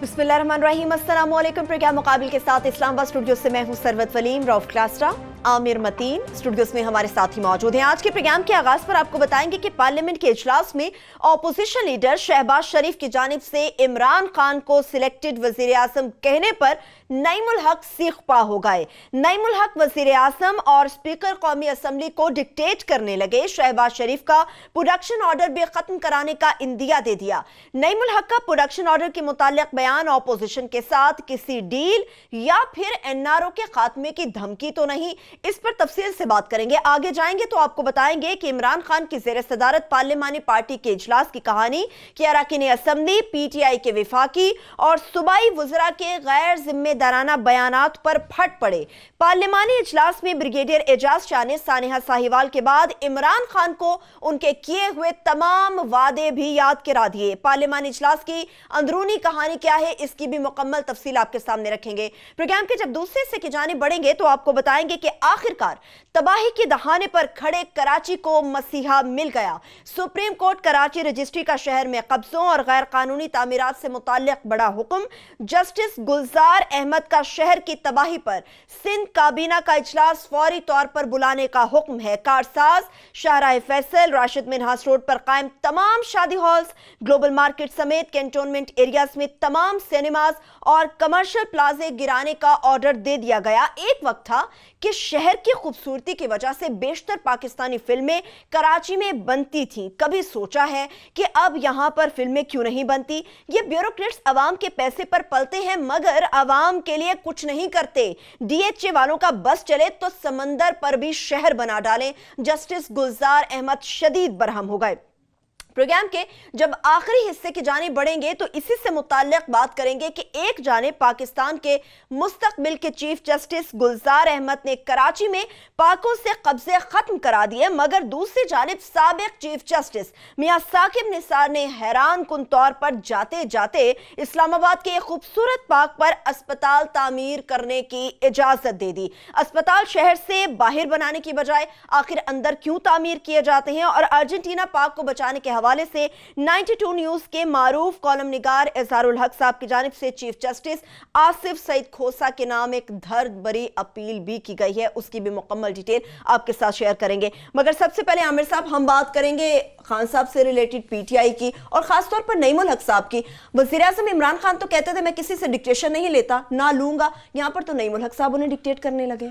बिस्मिल्लाहिर्रहमानिर्रहीम। अस्सलामुअलैकुम। प्रोग्राम मुकाबिल के साथ इस्लामाबाद स्टूडियो से मैं हूं सरवत वलीम। रऊफ क्लास्ट्रा, आमिर मतीन स्टूडियोज में हमारे साथी मौजूद हैं। आज के प्रोग्राम के आगाज पर आपको बताएंगे कि पार्लियामेंट के इजलास में ऑपोजिशन लीडर शहबाज शरीफ की जानिब से इमरान खान को सिलेक्टेड वजीर आजम कहने पर नईमुल हक सीख पा हो गए। नईमुल हक वजीर आजम और स्पीकर कौमी असम्बली को डिक्टेट करने लगे। शहबाज शरीफ का प्रोडक्शन ऑर्डर भी खत्म कराने का इंदिया दे दिया। नईमुल हक का प्रोडक्शन ऑर्डर के मुताल्लिक बयान ऑपोजिशन के साथ किसी डील या फिर एनआरओ के खात्मे की धमकी तो नहीं, इस पर तफसील से बात करेंगे। आगे जाएंगे तो आपको बताएंगे कि इमरान खान की ज़ेर सदारत पार्लिमानी पार्टी के इजलास की कहानी, कि अरकान असम्बली पीटीआई के विफाकी और सूबाई वज़रा के गैर जिम्मेदाराना बयानात पर फट पड़े। पार्लिमानी इजलास में ब्रिगेडियर एजाज शाह ने सानिहा साहिवाल के बाद इमरान खान को उनके किए हुए तमाम वादे भी याद करा दिए। पार्लिमानी इजलास की अंदरूनी कहानी क्या है, इसकी भी मुकम्मल तफसील आपके सामने रखेंगे। प्रोग्राम के जब दूसरे हिस्से की जानिब बढ़ेंगे तो आपको बताएंगे कि आखिरकार तबाही के दहाने पर खड़े कराची को मसीहा मिल गया। सुप्रीम कोर्ट कराची रजिस्ट्री का शहर में कब्जों और गैर कानूनी तामीरात से मुताल्लिक बड़ा हुक्म। जस्टिस गुलजार अहमद का शहर की तबाही पर सिंध काबीना का इजलास फौरी तौर पर बुलाने का हुक्म है। कारसाज, शाहराह फैसल, राशिद मिन्हास रोड पर कायम तमाम शादी हॉल्स, ग्लोबल मार्केट समेत कैंटोनमेंट एरियाज में तमाम सिनेमाज और कमर्शियल प्लाजे गिराने का ऑर्डर दे दिया गया। एक वक्त था कि शहर की खूबसूरती की वजह से बेशतर पाकिस्तानी फिल्में कराची में बनती थीं। कभी सोचा है कि अब यहां पर फिल्में क्यों नहीं बनती? ये ब्यूरोक्रेट्स अवाम के पैसे पर पलते हैं मगर अवाम के लिए कुछ नहीं करते। डीएचए वालों का बस चले तो समंदर पर भी शहर बना डालें। जस्टिस गुलजार अहमद शदीद बरहम हो गए। प्रोग्राम के जब आखिरी हिस्से की जानिब बढ़ेंगे तो इसी से मुताल्लिक बात करेंगे कि एक जानिब पाकिस्तान के मुस्तकबिल के चीफ जस्टिस गुलजार अहमद ने कराची में पाकों से कब्जे खत्म करा दिए, मगर दूसरी जानिब साबिक चीफ जस्टिस मियां साकिब निसार ने हैरान कुन तौर पर जाते जाते इस्लामाबाद के खूबसूरत पार्क पर अस्पताल तामीर करने की इजाजत दे दी। अस्पताल शहर से बाहर बनाने की बजाय आखिर अंदर क्यों तामीर किए जाते हैं? और अर्जेंटीना पाक को बचाने के हवाले से 92 न्यूज के मारूफ कॉलम निगार इजहारुल हक साहब की जानिब से चीफ जस्टिस आसिफ सईद खोसा के नाम एक दर्द भरी अपील भी की गई है, उसकी भी मुकम्मल डिटेल आपके साथ शेयर करेंगे। मगर सबसे पहले आमिर साहब, हम बात करेंगे खान साहब से रिलेटेड पीटीआई की और खासतौर पर नईमुल हक साहब की। वज़ीर आज़म इमरान खान तो कहते थे मैं किसी से डिक्टेशन नहीं लेता, ना लूंगा, यहाँ पर तो नईमुल हक साहब उन्हें डिक्टेट करने लगे।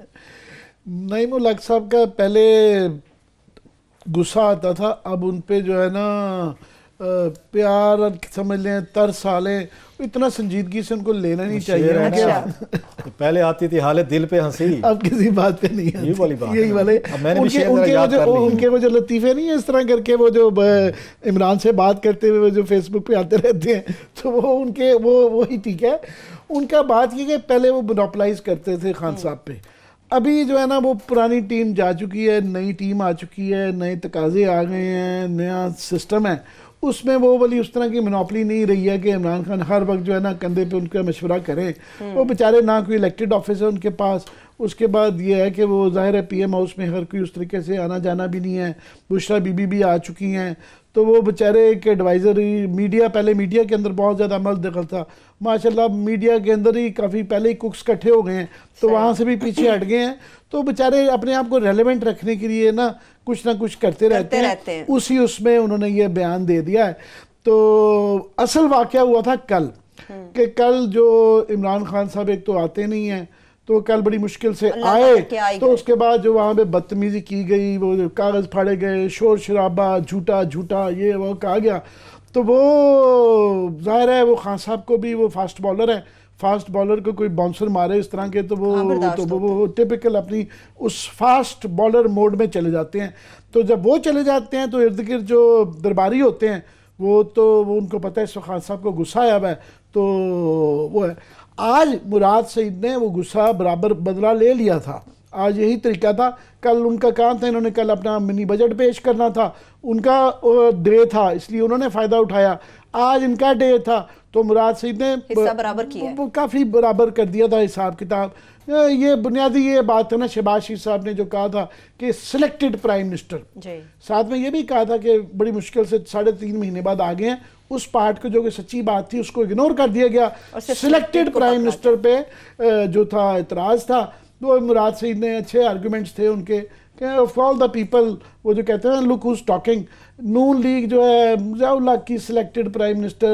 नईमुल हक साहब का पहले गुस्सा आता था, अब उन पे जो है ना प्यार समझ लें, तरस आ लें, इतना संजीदगी से उनको लेना नहीं चाहिए। पहले आती थी हालत दिल पे हंसी, अब किसी बात पे नहीं आती। यही वाले उनके वो जो लतीफ़े नहीं है इस तरह करके, वो जो इमरान से बात करते हुए जो फेसबुक पे आते रहते हैं, तो वो उनके वो ही ठीक है। उनका बात ये कि पहले वो मोनोपलाइज करते थे खान साहब पे, अभी जो है ना वो पुरानी टीम जा चुकी है, नई टीम आ चुकी है, नए तकाजे आ गए हैं, नया सिस्टम है, उसमें वो वाली उस तरह की मोनोपली नहीं रही है कि इमरान खान हर वक्त जो है ना कंधे पे उनका मशवरा करें। वो बेचारे ना कोई इलेक्टेड ऑफिस है उनके पास, उसके बाद ये है कि वो ज़ाहिर है पीएम हाउस में हर कोई उस तरीके से आना जाना भी नहीं है। बुशरा बीबी भी आ चुकी हैं, तो वो बेचारे एक एडवाइज़री मीडिया, पहले मीडिया के अंदर बहुत ज़्यादा अमल दखल था, माशाल्लाह मीडिया के अंदर ही काफ़ी पहले ही कुक्स इकट्ठे हो गए हैं, तो वहाँ से भी पीछे हट गए हैं। तो बेचारे अपने आप को रेलेवेंट रखने के लिए ना कुछ करते रहते हैं। उसी उसमें उन्होंने ये बयान दे दिया है। तो असल वाक़या हुआ था कल, कि कल जो इमरान खान साहब एक तो आते नहीं हैं, तो कल बड़ी मुश्किल से आए, तो उसके बाद जो वहाँ पे बदतमीजी की गई, वो कागज़ फाड़े गए, शोर शराबा, झूठा ये वो कहा गया, तो वो जाहिर है वो खान साहब को भी, वो फास्ट बॉलर है, फास्ट बॉलर को कोई बाउंसर मारे इस तरह के तो वो टिपिकल अपनी उस फास्ट बॉलर मोड में चले जाते हैं। तो जब वो चले जाते हैं तो इर्द गिर्द जो दरबारी होते हैं वो उनको पता है इस खान साहब को गुस्सा आया हुआ है, तो वो है। आज मुराद सईद ने वो गुस्सा बराबर बदला ले लिया था। آج یہی طریقہ تھا. کل ان کا کام تھا, انہوں نے کل اپنا منی بجٹ پیش کرنا تھا, ان کا ڈے تھا, اس لیے انہوں نے فائدہ اٹھایا. آج ان کا ڈے تھا تو مراد سعید نے حصہ برابر کیا, کافی برابر کر دیا تھا حساب کتاب. یہ بنیادی یہ بات ہے نا, شہباز شریف صاحب نے جو کہا تھا کہ سلیکٹڈ پرائم منسٹر, ساتھ میں یہ بھی کہا تھا کہ بڑی مشکل سے 3.5 مہینے بعد آ گئے ہیں. اس پارٹ کو جو کہ سچی بات تھی اس کو اگنور کر دیا گیا. سلیکٹڈ پرائم منسٹر پہ جو تھا اعتراض تھا, وہ مراد سعید نے اچھے آرگومنٹس تھے ان کے کہ آف آل دا پیپل, وہ جو کہتے ہیں look who's talking, Noon league جو ہے ضیاء الحق کی سلیکٹڈ پرائم منسٹر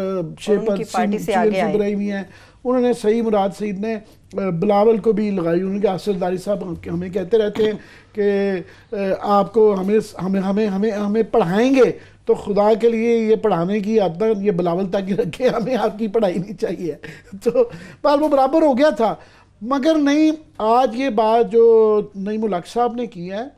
ابراہیمی ہیں, انہوں نے صحیح مراد سعید نے بلاول کو بھی لگائی. انہوں نے کہا اسداری صاحب ہمیں کہتے رہتے ہیں کہ آپ کو ہمیں پڑھائیں گے تو خدا کے لیے یہ پڑھانے کی عادت یہ بلاول تک ہی رکھے, ہمیں آپ کی پڑھائی نہیں چاہیے. تو بال وہ برابر ہو گیا تھا. مگر نہیں, آج یہ بات جو نعیم الحق صاحب نے کی ہے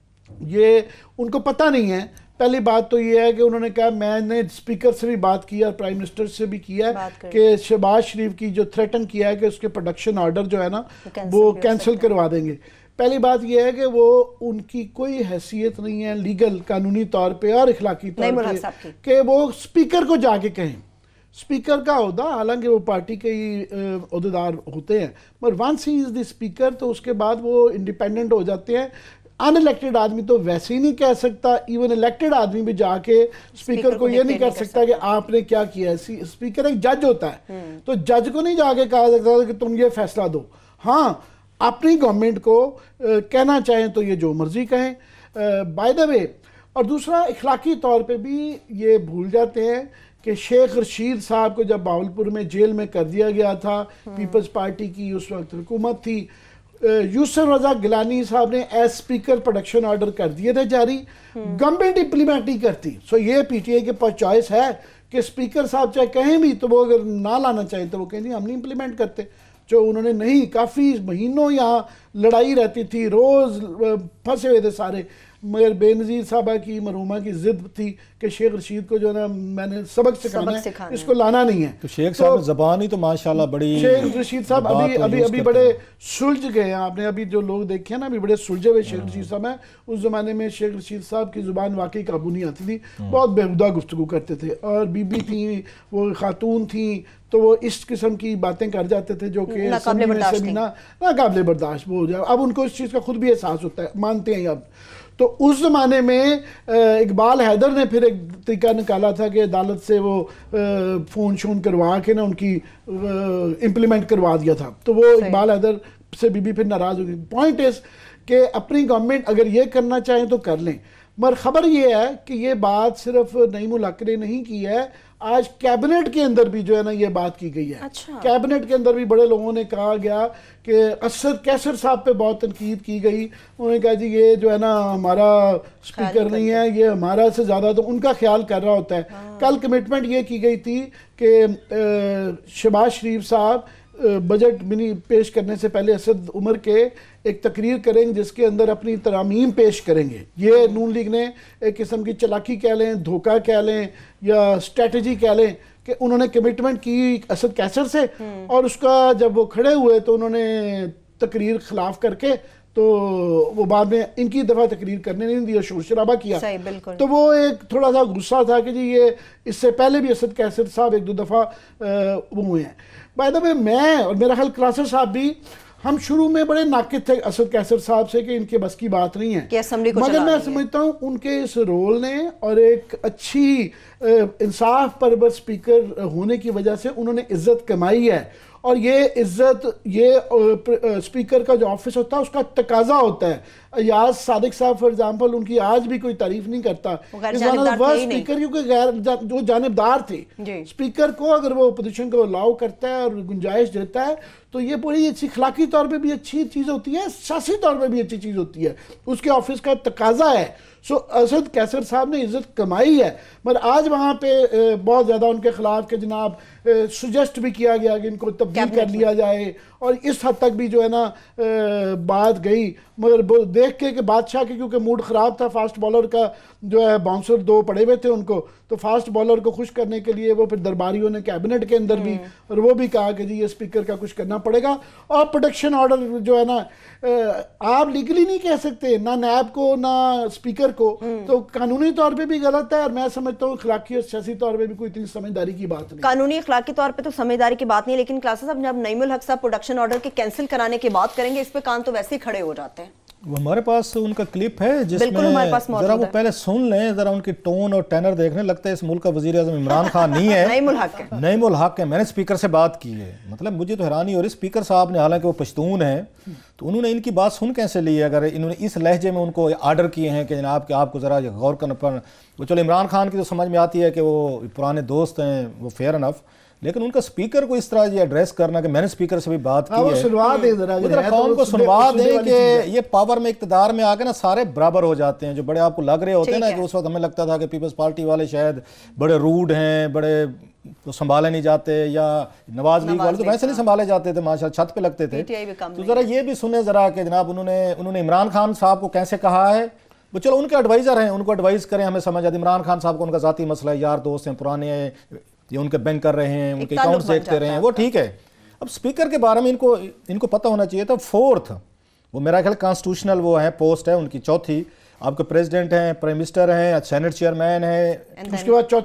یہ ان کو پتہ نہیں ہے. پہلی بات تو یہ ہے کہ انہوں نے کہا, میں نے اسپیکر سے بھی بات کی اور پرائم منسٹر سے بھی کیا ہے کہ شہباز شریف کی جو تھریٹن کیا ہے کہ اس کے پروڈکشن آرڈر جو ہے نا وہ کینسل کروا دیں گے. پہلی بات یہ ہے کہ وہ ان کی کوئی حیثیت نہیں ہے لیگل قانونی طور پہ اور اخلاقی طور پہ کہ وہ اسپیکر کو جا کے کہیں. اسپیکر کا عہدہ حالانکہ وہ پارٹی کے ہی عہدیدار ہوتے ہیں, مگر ونس ہی از دی اسپیکر تو اس کے بعد وہ انڈیپینڈنٹ ہو جاتے ہیں. ان الیکٹڈ آدمی تو ویسے ہی نہیں کہہ سکتا, ایون الیکٹڈ آدمی بھی جا کے اسپیکر کو یہ نہیں کہہ سکتا کہ آپ نے کیا کیا ہے. اسپیکر ایک جج ہوتا ہے, تو جج کو نہیں جا کے کہا سکتا کہ تم یہ فیصلہ دو. ہاں, اپنی گورنمنٹ کو کہنا چاہیں تو یہ جو مرضی کہیں بائی دا وے. اور دوسرا اخلاقی طور پہ بھی یہ بھول جاتے ہیں کہ شیخ رشید صاحب کو جب باولپور میں جیل میں کر دیا گیا تھا, پیپلز پارٹی کی اس وقت حکومت تھی, یوسف رضا گیلانی صاحب نے ایز اسپیکر پروڈکشن آرڈر کر دیے تھے جاری, گورنمنٹ امپلیمنٹ نہیں کرتی. سو یہ پی ٹی آئی کے پاس چوائس ہے کہ اسپیکر صاحب چاہے کہیں بھی تو وہ اگر نہ لانا چاہیں تو وہ کہیں ہم نہیں امپلیمنٹ کرتے, جو انہوں نے نہیں. کافی مہینوں یہاں لڑائی رہتی تھی, روز پھنسے ہوئے تھے سارے, مگر بے نظیر صاحبہ کی مرحومہ کی ضد تھی کہ شیخ رشید کو جو ہے نا میں نے سبق سکھانا ہے, اس کو لانا نہیں ہے. تو شیخ صاحب زبان ہی تو ماشاءاللہ بڑی, شیخ رشید صاحب ابھی بڑے سلجھ گئے ہیں. آپ نے ابھی جو لوگ دیکھے ہیں نا, ابھی بڑے سلجھے ہوئے شیخ رشید صاحب ہیں. اس زمانے میں شیخ رشید صاحب کی زبان واقعی قابو نہیں آتی تھی, بہت بےہودہ گفتگو کرتے تھے, اور بی بی تھیں, وہ خاتون تھیں, تو وہ اس قسم کی باتیں کر جاتے تھے جو کہ ناقابل برداشت وہ ہو جائے. اب ان کو اس چیز کا خود بھی احساس ہوتا ہے, مانتے ہیں اب. تو اس زمانے میں اقبال حیدر نے پھر ایک طریقہ نکالا تھا کہ عدالت سے وہ فون شون کروا کے نا ان کی امپلیمنٹ کروا دیا تھا. تو وہ اقبال حیدر سے بی بی پھر ناراض ہو گئی. پوائنٹ از کہ اپنی گورنمنٹ اگر یہ کرنا چاہیں تو کر لیں. مگر خبر یہ ہے کہ یہ بات صرف نعیم الحق نے نہیں کی ہے, آج کیبنٹ کے اندر بھی جو ہے نا یہ بات کی گئی ہے. کیبنٹ کے اندر بھی بڑے لوگوں نے کہا گیا کہ اسد کیسر صاحب پہ بہت تنقید کی گئی. انہوں نے کہا جی یہ جو ہے نا ہمارا اسپیکر نہیں ہے, یہ ہمارا سے زیادہ تو ان کا خیال کر رہا ہوتا ہے. کل کمٹمنٹ یہ کی گئی تھی کہ شہباز شریف صاحب بجٹ منی پیش کرنے سے پہلے اسد عمر کے ایک تقریر کریں گے جس کے اندر اپنی ترامیم پیش کریں گے. یہ نون لیگ نے ایک قسم کی چلاکی کہہ لیں, دھوکہ کہہ لیں یا اسٹریٹجی کہہ لیں کہ انہوں نے کمٹمنٹ کی اسد کیسر سے, اور اس کا جب وہ کھڑے ہوئے تو انہوں نے تقریر خلاف کر کے تو وہ بعد میں ان کی دفعہ تقریر کرنے نہیں دیا, شور شرابہ کیا. تو وہ ایک تھوڑا سا غصہ تھا کہ جی یہ اس سے پہلے بھی اسد کیسر صاحب ایک دو دفعہ وہ ہوئے ہیں. بائی دا وے میں اور میرا خیال کلاسر صاحب بھی, ہم شروع میں بڑے ناقد تھے اسد کیسر صاحب سے کہ ان کے بس کی بات نہیں ہے, مگر میں سمجھتا ہوں ان کے اس رول نے اور ایک اچھی انصاف پرور اسپیکر ہونے کی وجہ سے انہوں نے عزت کمائی ہے. اور یہ عزت یہ اسپیکر کا جو آفس ہوتا ہے اس کا تقاضا ہوتا ہے. ایاز صادق صاحب فار ایگزامپل, ان کی آج بھی کوئی تعریف نہیں کرتا اسپیکر, کیونکہ جو جانبدار تھے. اسپیکر کو اگر وہ اپوزیشن کو الاؤ کرتا ہے اور گنجائش دیتا ہے تو یہ بڑی اچھی اخلاقی طور پہ بھی اچھی چیز ہوتی ہے, سیاسی طور پہ بھی اچھی چیز ہوتی ہے, اس کے آفس کا تقاضا ہے. سو اسد کیسر صاحب نے عزت کمائی ہے, مگر آج وہاں پہ بہت زیادہ ان کے خلاف کہ جناب سجیسٹ بھی کیا گیا کہ ان کو تبدیل کر لیا جائے, اور اس حد تک بھی جو ہے نا بات گئی. مگر دیکھ کے کہ بادشاہ کے کیونکہ موڈ خراب تھا, فاسٹ بالر کا جو ہے باؤنسر دو پڑے ہوئے تھے ان کو, تو تو فاسٹ بولر کو خوش کرنے کے لیے وہ پھر درباریوں نے کیبنٹ کے اندر بھی اور وہ بھی کہا کہ جی یہ اسپیکر کا کچھ کرنا پڑے گا. اور پروٹیکشن آرڈر جو ہے نا آپ لیگلی نہیں کہہ سکتے نہ نیب کو نہ اسپیکر کو, تو قانونی طور پہ بھی غلط ہے, اور میں سمجھتا ہوں اخلاقی اور سیاسی طور پہ بھی کوئی اتنی سمجھداری کی بات نہیں. قانونی اخلاقی طور پہ تو سمجھداری کی بات نہیں, لیکن کلاسز اب جب نعیم الحق صاحب پروڈکشن آرڈر کے کینسل کرانے کی بات کریں گے اس پہ کان تو ویسے ہی کھڑے ہو جاتے ہیں. وہ ہمارے پاس ان کا کلپ ہے جس میں ذرا وہ پہلے سن لیں, ذرا ان کی ٹون اور ٹینر دیکھنے لگتا ہے اس ملک کا وزیر اعظم عمران خان نہیں ہے, نعیم الحق ہے. میں نے اسپیکر سے بات کی ہے, مطلب مجھے تو حیرانی ہو رہی, اسپیکر صاحب نے حالانکہ وہ پشتون ہیں تو انہوں نے ان کی بات سن کیسے لی ہے, اگر انہوں نے اس لہجے میں ان کو آرڈر کیے ہیں کہ جناب کہ آپ کو ذرا غور کرنا پر. وہ چلو عمران خان کی تو سمجھ میں آتی ہے کہ وہ پرانے دوست ہیں, وہ فیئر انف, لیکن ان کا اسپیکر کو اس طرح یہ ایڈریس کرنا کہ میں نے اسپیکر سے بھی بات کی ہے, ذرا قوم کو سنوا دیں کہ یہ پاور میں اقتدار میں آ کے نا سارے برابر ہو جاتے ہیں. جو بڑے آپ کو لگ رہے ہوتے ہیں نا کہ اس وقت ہمیں لگتا تھا کہ پیپلز پارٹی والے شاید بڑے روڈ ہیں, بڑے سنبھالے نہیں جاتے, یا نواز لیگ والے تو ویسے نہیں سنبھالے جاتے تھے, ماشاءاللہ چھت پہ لگتے تھے. تو ذرا یہ بھی سنیں ذرا کہ جناب انہوں نے عمران خان صاحب کو کیسے کہا ہے. وہ چلو ان کے ایڈوائزر ہیں, ان کو ایڈوائز کریں, ہمیں سمجھ آتی. عمران خان صاحب کو ان کا ذاتی مسئلہ ہے, یار دوست ہیں پرانے ہیں, یہ ان کے بینک کر رہے ہیں, ان کے اکاؤنٹس دیکھتے رہے ہیں, وہ ٹھیک ہے. اب اسپیکر کے بارے میں ان کو پتہ ہونا چاہیے تھا. فورتھ وہ میرا خیال کانسٹیٹیوشنل وہ ہیں پوسٹ ہے ان کی, چوتھی آپ کے پریزیڈنٹ ہیں, پرائم منسٹر ہیں, سینٹ چیئرمین ہیں, اس کے بعد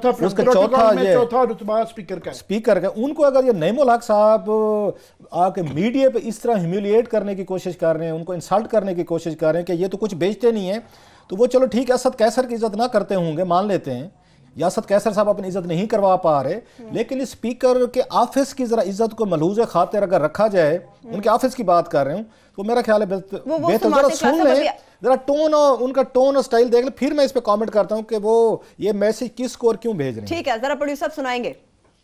چوتھا رتبہ اسپیکر کا. ان کو اگر یہ نعیم الحق صاحب آ کے میڈیا پہ اس طرح ہیومیلیٹ کرنے کی کوشش کر رہے ہیں, ان کو انسلٹ کرنے کی کوشش کر رہے ہیں کہ یہ تو کچھ بیچتے نہیں ہیں, تو وہ چلو ٹھیک ہے اسد کیسر کی عزت نہ کرتے ہوں گے, مان لیتے ہیں, یا اسد کیسر صاحب اپنی عزت نہیں کروا پا رہے, لیکن اسپیکر کے آفس کی ذرا عزت کو ملحوظ خاطر اگر رکھا جائے, ان کے آفس کی بات کر رہے ہوں, تو میرا خیال ہے بہتر ذرا سن لیں, ذرا ٹون اور ان کا ٹون اور سٹائل دیکھ لیں, پھر میں اس پہ کامنٹ کرتا ہوں کہ وہ یہ میسج کس کو اور کیوں بھیج رہے ہیں. ٹھیک ہے, ذرا پروڈیوسر سنائیں گے.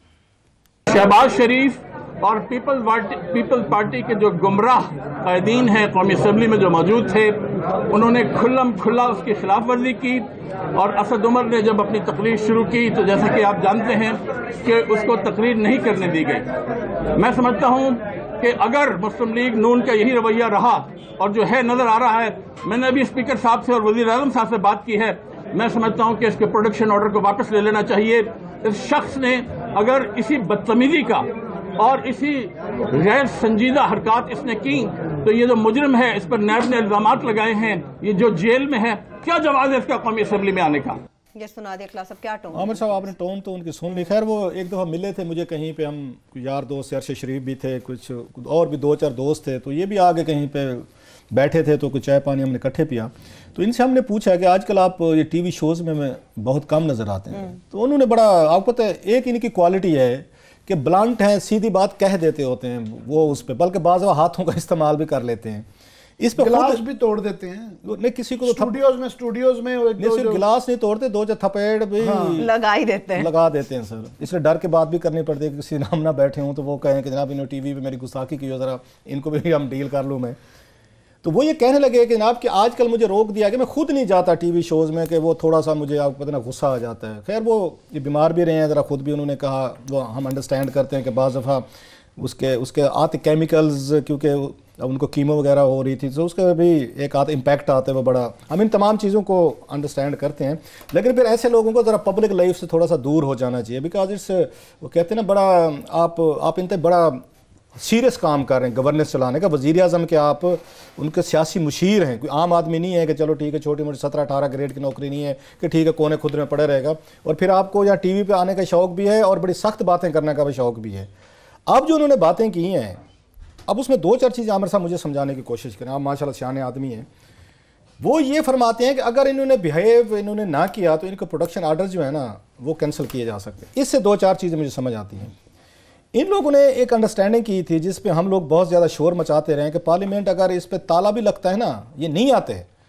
شہباز شریف اور پیپل پارٹی کے جو گمراہ قائدین ہیں قومی اسمبلی میں جو موجود تھے, انہوں نے کھلم کھلا اس کی خلاف ورزی کی, اور اسد عمر نے جب اپنی تقریر شروع کی تو جیسا کہ آپ جانتے ہیں کہ اس کو تقریر نہیں کرنے دی گئی. میں سمجھتا ہوں کہ اگر مسلم لیگ نون کا یہی رویہ رہا, اور جو ہے نظر آ رہا ہے, میں نے ابھی اسپیکر صاحب سے اور وزیر اعظم صاحب سے بات کی ہے, میں سمجھتا ہوں کہ اس کے پروڈکشن آرڈر کو واپس لے لینا چاہیے. اس شخص نے اگر اسی بدتمیزی کا اور اسی غیر سنجیدہ حرکات اس نے کی, تو یہ جو مجرم ہے اس پر نیب نے الزامات لگائے ہیں, یہ جو جیل میں ہے, کیا جواز ہے اس کا قومی اسمبلی میں آنے کا؟ یہ سنا دے کلاس. اب کیا ٹون عامر صاحب آپ نے ٹون تو ان کی سن لی. خیر وہ ایک دفعہ ملے تھے مجھے کہیں پہ, ہم یار دوست ارشد شریف بھی تھے, کچھ اور بھی 2-4 دوست تھے, تو یہ بھی آگے کہیں پہ بیٹھے تھے, تو کچھ چائے پانی ہم نے اکٹھے پیا. تو ان سے ہم نے پوچھا کہ آج کل آپ یہ ٹی وی شوز میں بہت کم نظر آتے ہیں, تو انہوں نے بڑا, آپ کو پتہ ہے ایک ان کی کوالٹی ہے کہ بلانٹ ہیں, سیدھی بات کہہ دیتے ہوتے ہیں وہ اس پہ, بلکہ بعض ہاتھوں کا استعمال بھی کر لیتے ہیں. اس پہ گلاس بھی توڑ دیتے ہیں, نہیں کسی کو اسٹوڈیوز میں صرف گلاس نہیں توڑتے, 2 تھپیڑ بھی لگا دیتے ہیں سر. اس لیے ڈر کے بات بھی کرنی پڑتی ہے کہ کسی نام نہ بیٹھے ہوں تو وہ کہیں کہ جناب انہوں ٹی وی پہ میری گستاخی کی ہو, ذرا ان کو بھی ہم ڈیل کر لوں میں. تو وہ یہ کہنے لگے کہ جناب کہ آج کل مجھے روک دیا کہ میں خود نہیں جاتا ٹی وی شوز میں, کہ وہ تھوڑا سا مجھے آپ کو پتہ نا غصہ آ جاتا ہے. خیر وہ یہ بیمار بھی رہے ہیں ذرا, خود بھی انہوں نے کہا, وہ ہم انڈرسٹینڈ کرتے ہیں کہ بعض دفعہ اس کے آتے کیمیکلز, کیونکہ اب ان کو کیمو وغیرہ ہو رہی تھی, تو اس کا بھی ایک آتا امپیکٹ آتا ہے وہ بڑا. ہم ان تمام چیزوں کو انڈرسٹینڈ کرتے ہیں, لیکن پھر ایسے لوگوں کو ذرا پبلک لائف سے تھوڑا سا دور ہو جانا چاہیے, بیکاز اٹس, وہ کہتے ہیں نا بڑا, آپ انتہائی بڑا سیریس کام کر رہے ہیں گورننس چلانے کا. وزیر اعظم کے آپ ان کے سیاسی مشیر ہیں, کوئی عام آدمی نہیں ہے کہ چلو ٹھیک ہے چھوٹی موٹی 17-18 گریڈ کی نوکری نہیں ہے کہ ٹھیک ہے کونے خود میں پڑے رہے گا, اور پھر آپ کو یا ٹی وی پہ آنے کا شوق بھی ہے اور بڑی سخت باتیں کرنے کا بھی شوق بھی ہے. اب جو انہوں نے باتیں کی ہیں, اب اس میں 2-4 چیزیں عامر صاحب مجھے سمجھانے کی کوشش کریں. آپ ماشاءاللہ سیانے آدمی ہیں. وہ یہ فرماتے ہیں کہ اگر انہوں نے بیہیو انہوں نے نہ کیا تو ان کے پروڈکشن آرڈر جو ہے نا وہ کینسل کیے جا سکتے ہیں. اس سے 2-4 چیزیں مجھے سمجھ آتی ہیں. ان لوگوں نے ایک انڈرسٹینڈنگ کی تھی جس پہ ہم لوگ بہت زیادہ شور مچاتے رہے کہ پارلیمنٹ اگر اس پہ تالا بھی لگتا ہے نا, یہ نہیں آتے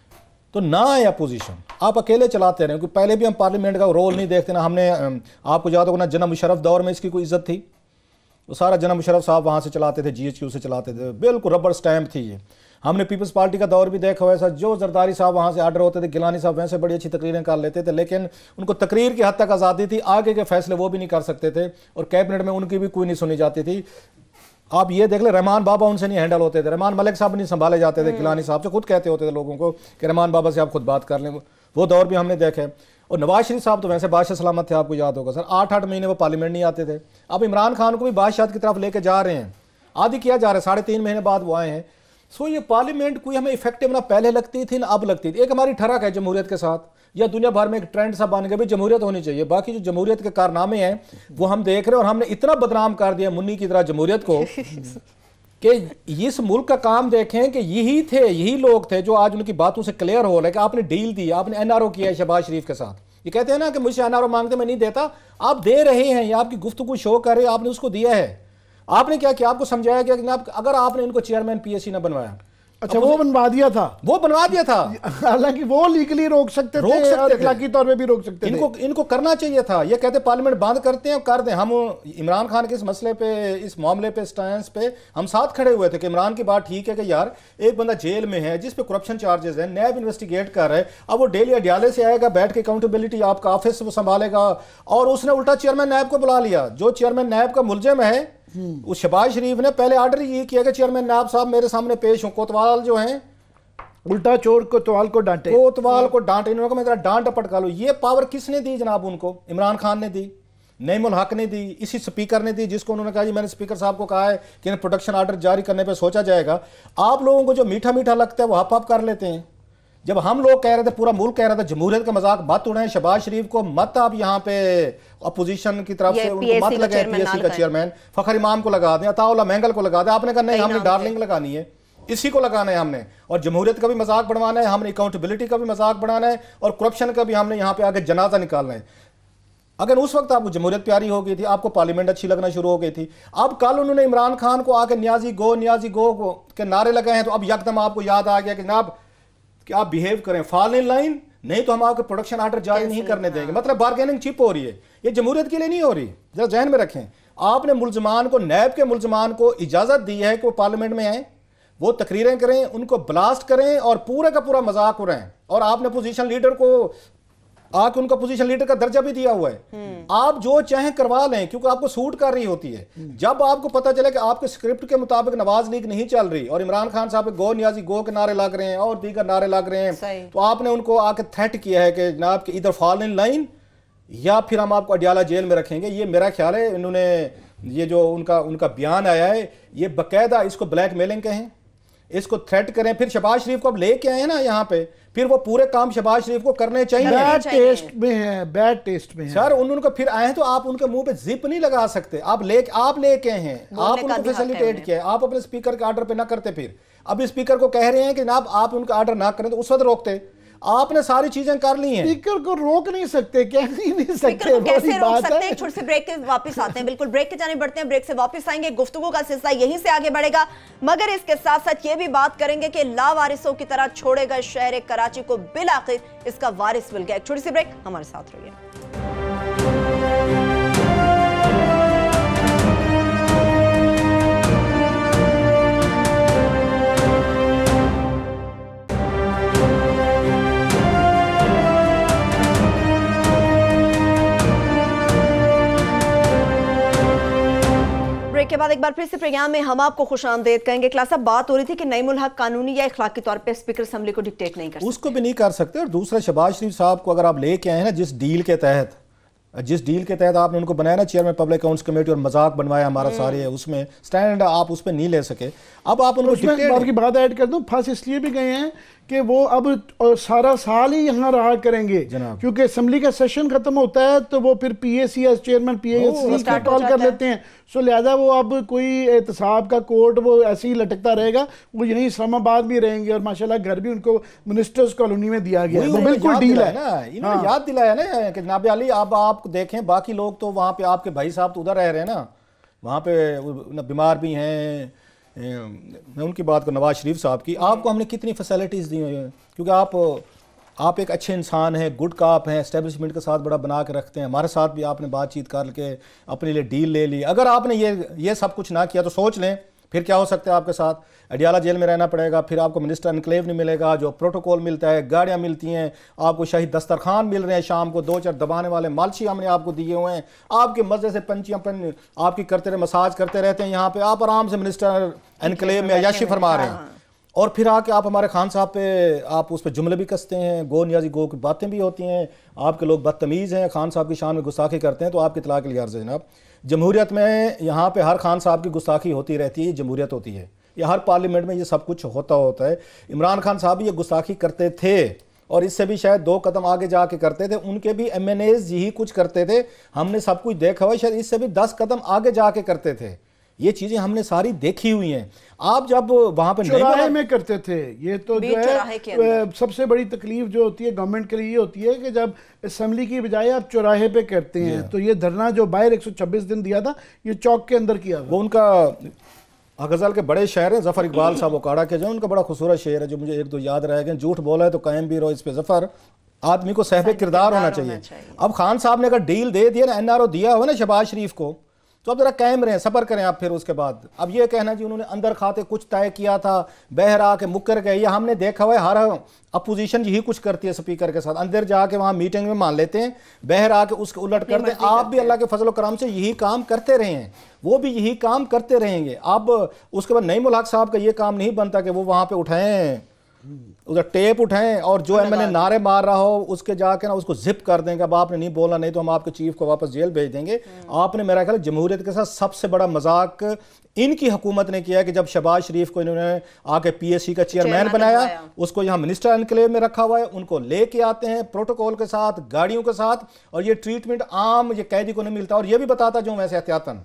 تو نہ آئے اپوزیشن, آپ اکیلے چلاتے رہے. کیونکہ پہلے بھی ہم پارلیمنٹ کا رول نہیں دیکھتے نا, ہم نے, آپ کو یاد ہوگا نا جناب مشرف دور میں اس کی کوئی عزت تھی, وہ سارا جناب مشرف صاحب وہاں سے چلاتے تھے, GHQ سے چلاتے تھے, بالکل ربر سٹیمپ تھی یہ. ہم نے پیپلز پارٹی کا دور بھی دیکھا ہوا ہے, جو زرداری صاحب وہاں سے آرڈر ہوتے تھے, گیلانی صاحب ویسے بڑی اچھی تقریریں کر لیتے تھے, لیکن ان کو تقریر کی حد تک آزادی تھی, آگے کے فیصلے وہ بھی نہیں کر سکتے تھے, اور کیبنٹ میں ان کی بھی کوئی نہیں سنی جاتی تھی. آپ یہ دیکھ لیں رحمان بابا ان سے نہیں ہینڈل ہوتے تھے, رحمان ملک صاحب نہیں سنبھالے جاتے تھے, گیلانی صاحب سے خود کہتے ہوتے تھے لوگوں کو کہ رحمان بابا سے آپ خود بات کر لیں. وہ دور بھی ہم نے دیکھا ہے. اور نواز شریف صاحب تو ویسے بادشاہ سلامت تھے، آپ کو یاد ہوگا سر، 8 مہینے وہ پارلیمنٹ نہیں آتے تھے. اب عمران خان کو بھی بادشاہت کی طرف لے کے جا رہے ہیں، آدھی کیا جا رہا ہے، 3.5 مہینے بعد وہ آئے ہیں. سو یہ پارلیمنٹ کوئی ہمیں افیکٹو نہ پہلے لگتی تھی نہ اب لگتی تھی. ایک ہماری ٹھڑک ہے جمہوریت کے ساتھ، یا دنیا بھر میں ایک ٹرینڈ سا بن گیا بھی جمہوریت ہونی چاہیے. باقی جو جمہوریت کے کارنامے ہیں وہ ہم دیکھ رہے ہیں، اور ہم نے اتنا بدنام کر دیا منی کی طرح جمہوریت کو کہ اس ملک کا کام دیکھیں کہ یہی لوگ تھے جو آج ان کی باتوں سے کلیئر ہو رہا ہے کہ آپ نے ڈیل دی، آپ نے NRO کیا ہے شہباز شریف کے ساتھ. یہ کہتے ہیں نا کہ مجھ سے NRO مانگتے میں نہیں دیتا، آپ دے رہے ہیں، یہ آپ کی گفتگو شو کر رہے ہیں، آپ نے اس کو دیا ہے. آپ نے کیا کیا؟ آپ کو سمجھایا گیا کہ اگر آپ نے ان کو چیئرمین PSC نہ بنوایا. اچھا وہ بنوا دیا تھا، وہ بنوا دیا تھا، حالانکہ وہ لیگلی روک سکتے تھے اور اخلاقی طور پہ بھی روک سکتے تھے. ان کو کرنا چاہیے تھا. یہ کہتے پارلیمنٹ بند کرتے ہیں، کر دیں. ہم عمران خان کے اس مسئلے پہ، اس معاملے پہ، سٹینس پہ ہم ساتھ کھڑے ہوئے تھے کہ عمران کی بات ٹھیک ہے کہ یار ایک بندہ جیل میں ہے جس پہ کرپشن چارجز ہیں، نیب انویسٹیگیٹ کر رہا ہے. اب وہ ڈیلی اڈیالے سے آئے گا، بیٹھ کے اکاؤنٹیبلٹی آپ کا آفس وہ سنبھالے گا، اور اس نے الٹا چیئرمین نیب کو بلا لیا. جو چیئرمین نیب کا ملزم ہے اس شہباز شریف نے پہلے آرڈر یہ کیا کہ چیئرمین نیب صاحب میرے سامنے پیش ہوں. کوتوال جو ہیں الٹا چور کوتوال کو ڈانٹے، کوتوال کو ڈانٹے، انہوں نے کہا میں ذرا ڈانٹ پٹکا لو. یہ پاور کس نے دی جناب؟ ان کو عمران خان نے دی، نعیم الحق نے دی، اسی سپیکر نے دی، جس کو انہوں نے کہا جی میں نے سپیکر صاحب کو کہا ہے کہ پروٹیکشن آرڈر جاری کرنے پہ سوچا جائے گا. آپ لوگوں کو جو میٹھا میٹھا لگتا ہے وہ ہپ کر لیتے ہیں. جب ہم لوگ کہہ رہے تھے، پورا ملک کہہ رہا تھا جمہوریت کا مذاق مت اڑائیں، شہباز شریف کو مت آپ یہاں پہ اپوزیشن کی طرف سے ان کو مت لگائیں، PSC کا چیئرمین فخر امام کو لگا دیں، عطاء اللہ مینگل کو لگا دیں. آپ نے کہا نہیں، ہم نے ڈارلنگ لگانی ہے، اسی کو لگانا ہے ہم نے، اور جمہوریت کا بھی مذاق بڑھوانا ہے، ہم نے اکاؤنٹیبلٹی کا بھی مذاق بڑھانا ہے، اور کرپشن کا بھی ہم نے یہاں پہ آگے جنازہ نکالنا ہے. اگر اس وقت آپ کو جمہوریت پیاری ہو گئی تھی، آپ کو پارلیمنٹ اچھی لگنا شروع ہو گئی تھی. اب کل انہوں نے عمران خان کو آ کے نیازی گو کے نعرے لگائے ہیں، تو اب یکدم آپ کو یاد آ گیا کہ جناب کہ آپ بیہیو کریں، فال ان لائن، نہیں تو ہم آپ کو پروڈکشن آرڈر جاری نہیں کرنے دیں گے. مطلب بارگیننگ چپ ہو رہی ہے. یہ جمہوریت کے لیے نہیں ہو رہی، ذرا ذہن میں رکھیں. آپ نے ملزمان کو، نیب کے ملزمان کو اجازت دی ہے کہ وہ پارلیمنٹ میں آئیں، وہ تقریریں کریں، ان کو بلاسٹ کریں اور پورے کا پورا مذاق اڑائیں. اور آپ نے پوزیشن لیڈر کو آ کے ان کا پوزیشن لیڈر کا درجہ بھی دیا ہوا ہے. آپ جو چاہیں کروا لیں کیونکہ آپ کو سوٹ کر رہی ہوتی ہے. جب آپ کو پتہ چلے کہ آپ کے اسکرپٹ کے مطابق نواز لیگ نہیں چل رہی اور عمران خان صاحب گو نیازی گو کے نعرے لگ رہے ہیں اور دیگر نعرے لگ رہے ہیں، تو آپ نے ان کو آ کے تھریٹ کیا ہے کہ جناب کہ ادھر فال ان لائن یا پھر ہم آپ کو اڈیالہ جیل میں رکھیں گے. یہ میرا خیال ہے انہوں نے یہ جو ان کا بیان آیا ہے، یہ باقاعدہ اس کو بلیک میلنگ کہیں، اس کو تھریٹ کریں. پھر شہباز شریف کو اب لے کے آئے ہیں نا یہاں پہ، پھر وہ پورے کام شہباز شریف کو کرنے چاہیے. بیڈ ٹیسٹ میں ہے، بیڈ ٹیسٹ میں ہے سر. انہوں کو پھر آئے ہیں تو آپ ان کے منہ پہ زپ نہیں لگا سکتے. آپ لے کے ہیں، آپ ان کو فیسیلیٹیٹ کیا ہے، آپ اپنے اسپیکر کے آرڈر پہ نہ کرتے. پھر اب اسپیکر کو کہہ رہے ہیں کہ جناب آپ ان کا آرڈر نہ کریں، تو اس وقت روکتے. آپ نے ساری چیزیں کر لی ہیں. اسپیکر کو روک نہیں سکتے، کہہ نہیں سکتے. کیسے روک سکتے ہیں؟ چھوٹے سے بریک کے واپس آتے ہیں، بالکل بریک کے جانے بڑھتے ہیں، بریک سے واپس آئیں گے. گفتگو کا سلسلہ یہیں سے آگے بڑھے گا، مگر اس کے ساتھ ساتھ یہ بھی بات کریں گے کہ لاوارثوں کی طرح چھوڑے گئے شہر کراچی کو بالآخر اس کا وارث مل گیا. ایک چھوٹی سی بریک، ہمارے ساتھ رہیے. کے بعد ایک بار پھر سے پروگرام میں ہم آپ کو خوش آمدید کہیں گے. کلاس اب بات ہو رہی تھی کہ نعیم الحق قانونی یا اخلاقی طور پہ اسپیکر اسمبلی کو ڈکٹیٹ نہیں کر سکتے. اس کو بھی نہیں کر سکتے. اور دوسرا شہباز شریف صاحب کو اگر آپ لے کے آئے ہیں نا جس ڈیل کے تحت آپ نے ان کو بنایا نا چیئرمین پبلک اکاؤنٹس کمیٹی اور مذاق بنوایا ہمارا سارے، اس میں سٹینڈ آپ اس پہ نہیں لے سکے. اب آپ ان کو آپ کی بات ایڈ کر دوں، پھنس اس لیے بھی گئے ہیں کہ وہ اب سارا سال ہی یہاں رہا کریں گے کیونکہ اسمبلی کا سیشن ختم ہوتا ہے تو وہ پھر PSC یا چیئرمین PSC کا کال کر لیتے ہیں. سو لہذا وہ اب کوئی احتساب کا کوڈ وہ ایسے ہی لٹکتا رہے گا. وہ یہیں اسلام آباد بھی رہیں گے اور ماشاءاللہ گھر بھی ان کو منسٹرز کالونی میں دیا گیا ہے. وہ بالکل ڈیل ہے. انہوں نے یاد دلایا نا کہ جناب علی اب آپ دیکھیں باقی لوگ تو وہاں پہ آپ کے بھائی صاحب تو ادھر رہ رہے ہیں نا، وہاں پہ بیمار بھی ہیں. میں ان کی بات کو نواز شریف صاحب کی، آپ کو ہم نے کتنی فیسلٹیز دی ہوئی ہیں کیونکہ آپ ایک اچھے انسان ہیں، گڈ کاپ ہیں، اسٹیبلشمنٹ کے ساتھ بڑا بنا کے رکھتے ہیں. ہمارے ساتھ بھی آپ نے بات چیت کر کے اپنے لیے ڈیل لے لی. اگر آپ نے یہ سب کچھ نہ کیا تو سوچ لیں پھر کیا ہو سکتا ہے آپ کے ساتھ. اڈیالہ جیل میں رہنا پڑے گا، پھر آپ کو منسٹر انکلیو نہیں ملے گا، جو پروٹوکول ملتا ہے، گاڑیاں ملتی ہیں، آپ کو شاہی دسترخوان مل رہے ہیں، شام کو 2-4 دبانے والے مالچی ہم نے آپ کو دیے ہوئے ہیں، آپ کے مزے سے پنچیاں آپ کی کرتے رہے، مساج کرتے رہتے ہیں یہاں پہ، آپ آرام سے منسٹر انکلیو میں عیاشی فرما رہے ہیں. اور پھر آ کے آپ ہمارے خان صاحب پہ آپ اس پہ جملے بھی کستے ہیں، گو نیازی گو کی باتیں بھی ہوتی ہیں، آپ کے لوگ بدتمیز ہیں، خان صاحب کی شان میں گستاخی کرتے ہیں. تو آپ کی اطلاع کے لیے عرض ہے جناب، جمہوریت میں یہاں پہ ہر خان صاحب کی گستاخی ہوتی رہتی ہے، یہ جمہوریت ہوتی ہے، یہ ہر پارلیمنٹ میں یہ سب کچھ ہوتا ہے. عمران خان صاحب یہ گستاخی کرتے تھے اور اس سے بھی شاید 2 قدم آگے جا کے کرتے تھے، ان کے بھی ایم این ایز یہی کچھ کرتے تھے، ہم نے سب کچھ دیکھا ہوا ہے، شاید اس سے بھی 10 قدم آگے جا کے کرتے تھے. یہ چیزیں ہم نے ساری دیکھی ہوئی ہیں. آپ جب وہاں پہ چوراہے میں کرتے تھے، یہ تو جو ہے سب سے بڑی تکلیف جو ہوتی ہے گورنمنٹ کے لیے یہ ہوتی ہے کہ جب اسمبلی کی بجائے آپ چوراہے پہ کرتے ہیں. تو یہ دھرنا جو باہر 126 دن دیا تھا، یہ چوک کے اندر کیا. وہ ان کا غزل کے بڑے شاعر ہیں ظفر اقبال صاحب اکاڑا کے، جو ان کا بڑا خوبصورت شعر ہے جو مجھے 1-2 یاد رہ گئے، جھوٹ بولا ہے تو قائم بھی رہو اس پہ ظفر، آدمی کو صاحب کردار ہونا چاہیے. اب خان صاحب نے اگر ڈیل دے دیا نا، NRO دیا ہوا نا شہباز شریف کو، تو اب ذرا قائم رہیں، صبر کریں آپ. پھر اس کے بعد اب یہ کہنا جی انہوں نے اندر کھاتے کچھ طے کیا تھا، بہر آ کے مکر گئے، یہ ہم نے دیکھا ہوا ہے ہر اپوزیشن یہی کچھ کرتی ہے اسپیکر کے ساتھ، اندر جا کے وہاں میٹنگ میں مان لیتے ہیں، بہر آ کے اس کے الٹ کرتے ہیں. آپ بھی اللہ کے فضل و کرم سے یہی کام کرتے رہے ہیں، وہ بھی یہی کام کرتے رہیں گے. اب اس کے بعد نعیم الحق صاحب کا یہ کام نہیں بنتا کہ وہ وہاں پہ اٹھائیں، ادھر ٹیپ اٹھائیں اور جو ایم این اے نعرے مار رہا ہو اس کے جا کے نا اس کو زپ کر دیں کہ اب آپ نے نہیں بولا نہیں تو ہم آپ کے چیف کو واپس جیل بھیج دیں گے. آپ نے میرا خیال جمہوریت کے ساتھ سب سے بڑا مذاق ان کی حکومت نے کیا ہے کہ جب شہباز شریف کو انہوں نے آ کے PSC کا چیئرمین بنایا، اس کو یہاں منسٹر انکلیو میں رکھا ہوا ہے، ان کو لے کے آتے ہیں پروٹوکول کے ساتھ، گاڑیوں کے ساتھ، اور یہ ٹریٹمنٹ عام یہ قیدی کو نہیں ملتا. اور یہ بھی بتاتا جو ویسے احتیاطاً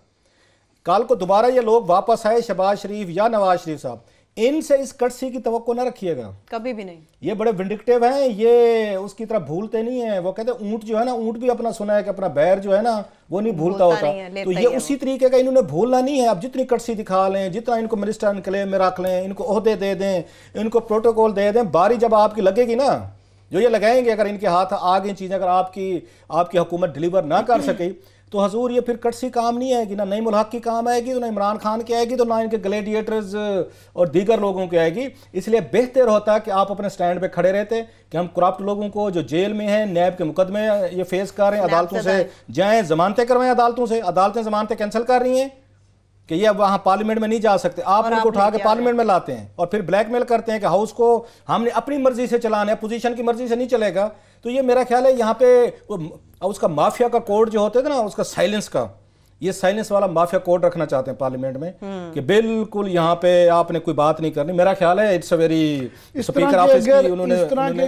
کل کو دوبارہ یہ لوگ واپس آئے شہباز شریف یا نواز شریف صاحب، ان سے اس کٹسی کی توقع نہ رکھیے گا کبھی بھی نہیں. یہ بڑے ونڈکٹیو ہیں، یہ اس کی طرح بھولتے نہیں ہیں. وہ کہتے ہیں اونٹ جو ہے نا، اونٹ بھی اپنا سنا ہے کہ اپنا بیر جو ہے نا وہ نہیں بھولتا ہوتا. تو یہ اسی طریقے کا انہوں نے بھولنا نہیں ہے. اب جتنی کٹسی دکھا لیں، جتنا ان کو منسٹر انکلیو میں رکھ لیں، ان کو عہدے دے دیں، ان کو پروٹوکول دے دیں، باری جب آپ کی لگے گی نا، جو یہ لگائیں گے، اگر ان کے ہاتھ آگے چیزیں اگر آپ کی حکومت ڈیلیور نہ کر سکی تو حضور یہ پھر کٹسی کام نہیں آئے گی، نہ نعیم الحق کی کام آئے گی، نہ عمران خان کی آئے گی، تو نہ ان کے گلیڈیٹرز اور دیگر لوگوں کی آئے گی. اس لیے بہتر ہوتا کہ آپ اپنے سٹینڈ پہ کھڑے رہتے کہ ہم کرپٹ لوگوں کو جو جیل میں ہیں، نیب کے مقدمے یہ فیس کر رہے ہیں، عدالتوں سے جائیں، ضمانتیں کروائیں عدالتوں سے، عدالتیں ضمانتیں کینسل کر رہی ہیں کہ یہ وہاں پارلیمنٹ میں نہیں جا سکتے، آپ ان کو اٹھا کے پارلیمنٹ میں لاتے ہیں اور پھر بلیک میل کرتے ہیں کہ ہاؤس کو ہم نے اپنی مرضی سے چلانا ہے، اپوزیشن کی مرضی سے نہیں چلے گا. تو یہ میرا خیال ہے یہاں پہ اس کا مافیا کا کوڈ جو ہوتا ہے نا، اس کا سائلنس کا، یہ سائلنس والا مافیا کوڈ رکھنا چاہتے ہیں پارلیمنٹ میں کہ بالکل یہاں پہ آپ نے کوئی بات نہیں کرنی. میرا خیال ہے it's a very speaker office کی انہوں نے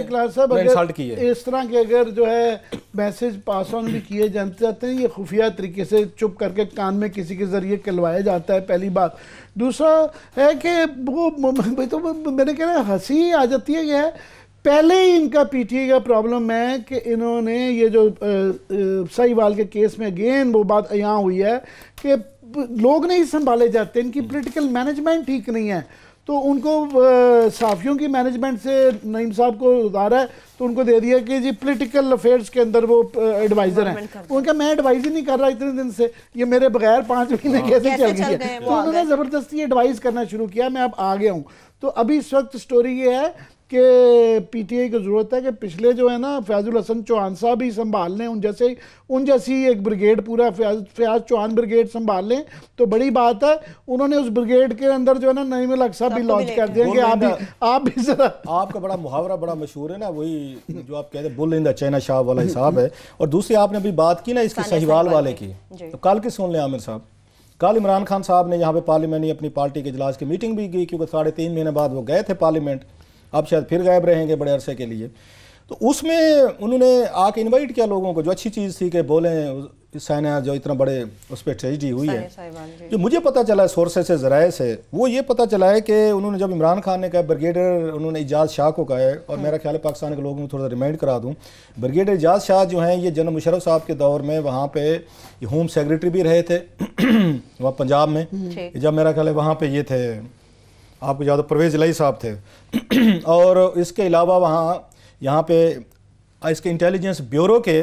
انسلٹ کی ہے. اس طرح کے اگر جو ہے میسج پاس آن بھی کیے جاتے ہیں، یہ خفیہ طریقے سے چپ کر کے کان میں کسی کے ذریعے کلوایا جاتا ہے، پہلی بات. دوسرا ہے کہ وہ تو میں نے کہنا ہنسی آ جاتی ہے. یہ پہلے ہی ان کا پی ٹی آئی کا پرابلم ہے کہ انہوں نے یہ جو سہیوال کے کیس میں اگین وہ بات عیاں ہوئی ہے کہ لوگ نہیں سنبھالے جاتے، ان کی پولیٹیکل مینجمنٹ ٹھیک نہیں ہے. تو ان کو صحافیوں کی مینجمنٹ سے نعیم صاحب کو ادارا ہے تو ان کو دے دیا کہ جی پولیٹیکل افیئرس کے اندر وہ ایڈوائزر ہیں. ان کا میں ایڈوائز ہی نہیں کر رہا اتنے دن سے، یہ میرے بغیر 5 مہینے کیسے چل گئی ہے. تو انہوں نے زبردستی ایڈوائز کرنا شروع کیا، میں اب آ گیا ہوں. تو ابھی اس وقت سٹوری یہ ہے کہ پی ٹی آئی کو ضرورت ہے کہ پچھلے جو ہے نا فیاض الحسن چوہان صاحب ہی سنبھال لیں، ان جیسی ایک بریگیڈ، پورا فیاض چوہان بریگیڈ سنبھال لیں تو بڑی بات ہے. انہوں نے اس بریگیڈ کے اندر جو ہے نا نعیم الحق صاحب بھی لانچ کر دیا کہ آپ بھی ذرا. آپ کا بڑا محاورہ بڑا مشہور ہے نا، وہی جو آپ کہتے ہیں بل ان دا چائنا شاپ والا حساب ہے. اور دوسری آپ نے بھی بات کی نا اس کی سہیوال والے کی، تو کل کی سن لیں عامر صاحب. کل عمران خان صاحب نے یہاں پہ پارلیمنٹ اپنی پارٹی کے اجلاس کی میٹنگ بھی کی، کیونکہ 3.5 مہینے بعد وہ گئے تھے پارلیمنٹ، اب شاید پھر غائب رہیں گے بڑے عرصے کے لیے. تو اس میں انہوں نے آ کے انوائٹ کیا لوگوں کو، جو اچھی چیز تھی کہ بولیں سائنہ جو اتنا بڑے اس پہ ٹریجڈی ہوئی ہے. جو مجھے پتہ چلا ہے سورسز سے، ذرائع سے، وہ یہ پتہ چلا ہے کہ انہوں نے جب عمران خان نے کہا بریگیڈر، انہوں نے اعجاز شاہ کو کہا ہے، اور میرا خیال ہے پاکستان کے لوگوں کو تھوڑا سا ریمائنڈ کرا دوں، بریگیڈر اعجاز شاہ جو ہیں یہ جنرل مشرف صاحب کے دور میں وہاں پہ یہ ہوم سیکریٹری بھی رہے تھے وہاں پنجاب میں، جب میرا خیال ہے وہاں پہ یہ تھے آپ کو یاد پرویز الہی صاحب تھے. اور اس کے علاوہ وہاں یہاں پہ اس کے انٹیلیجنس بیورو کے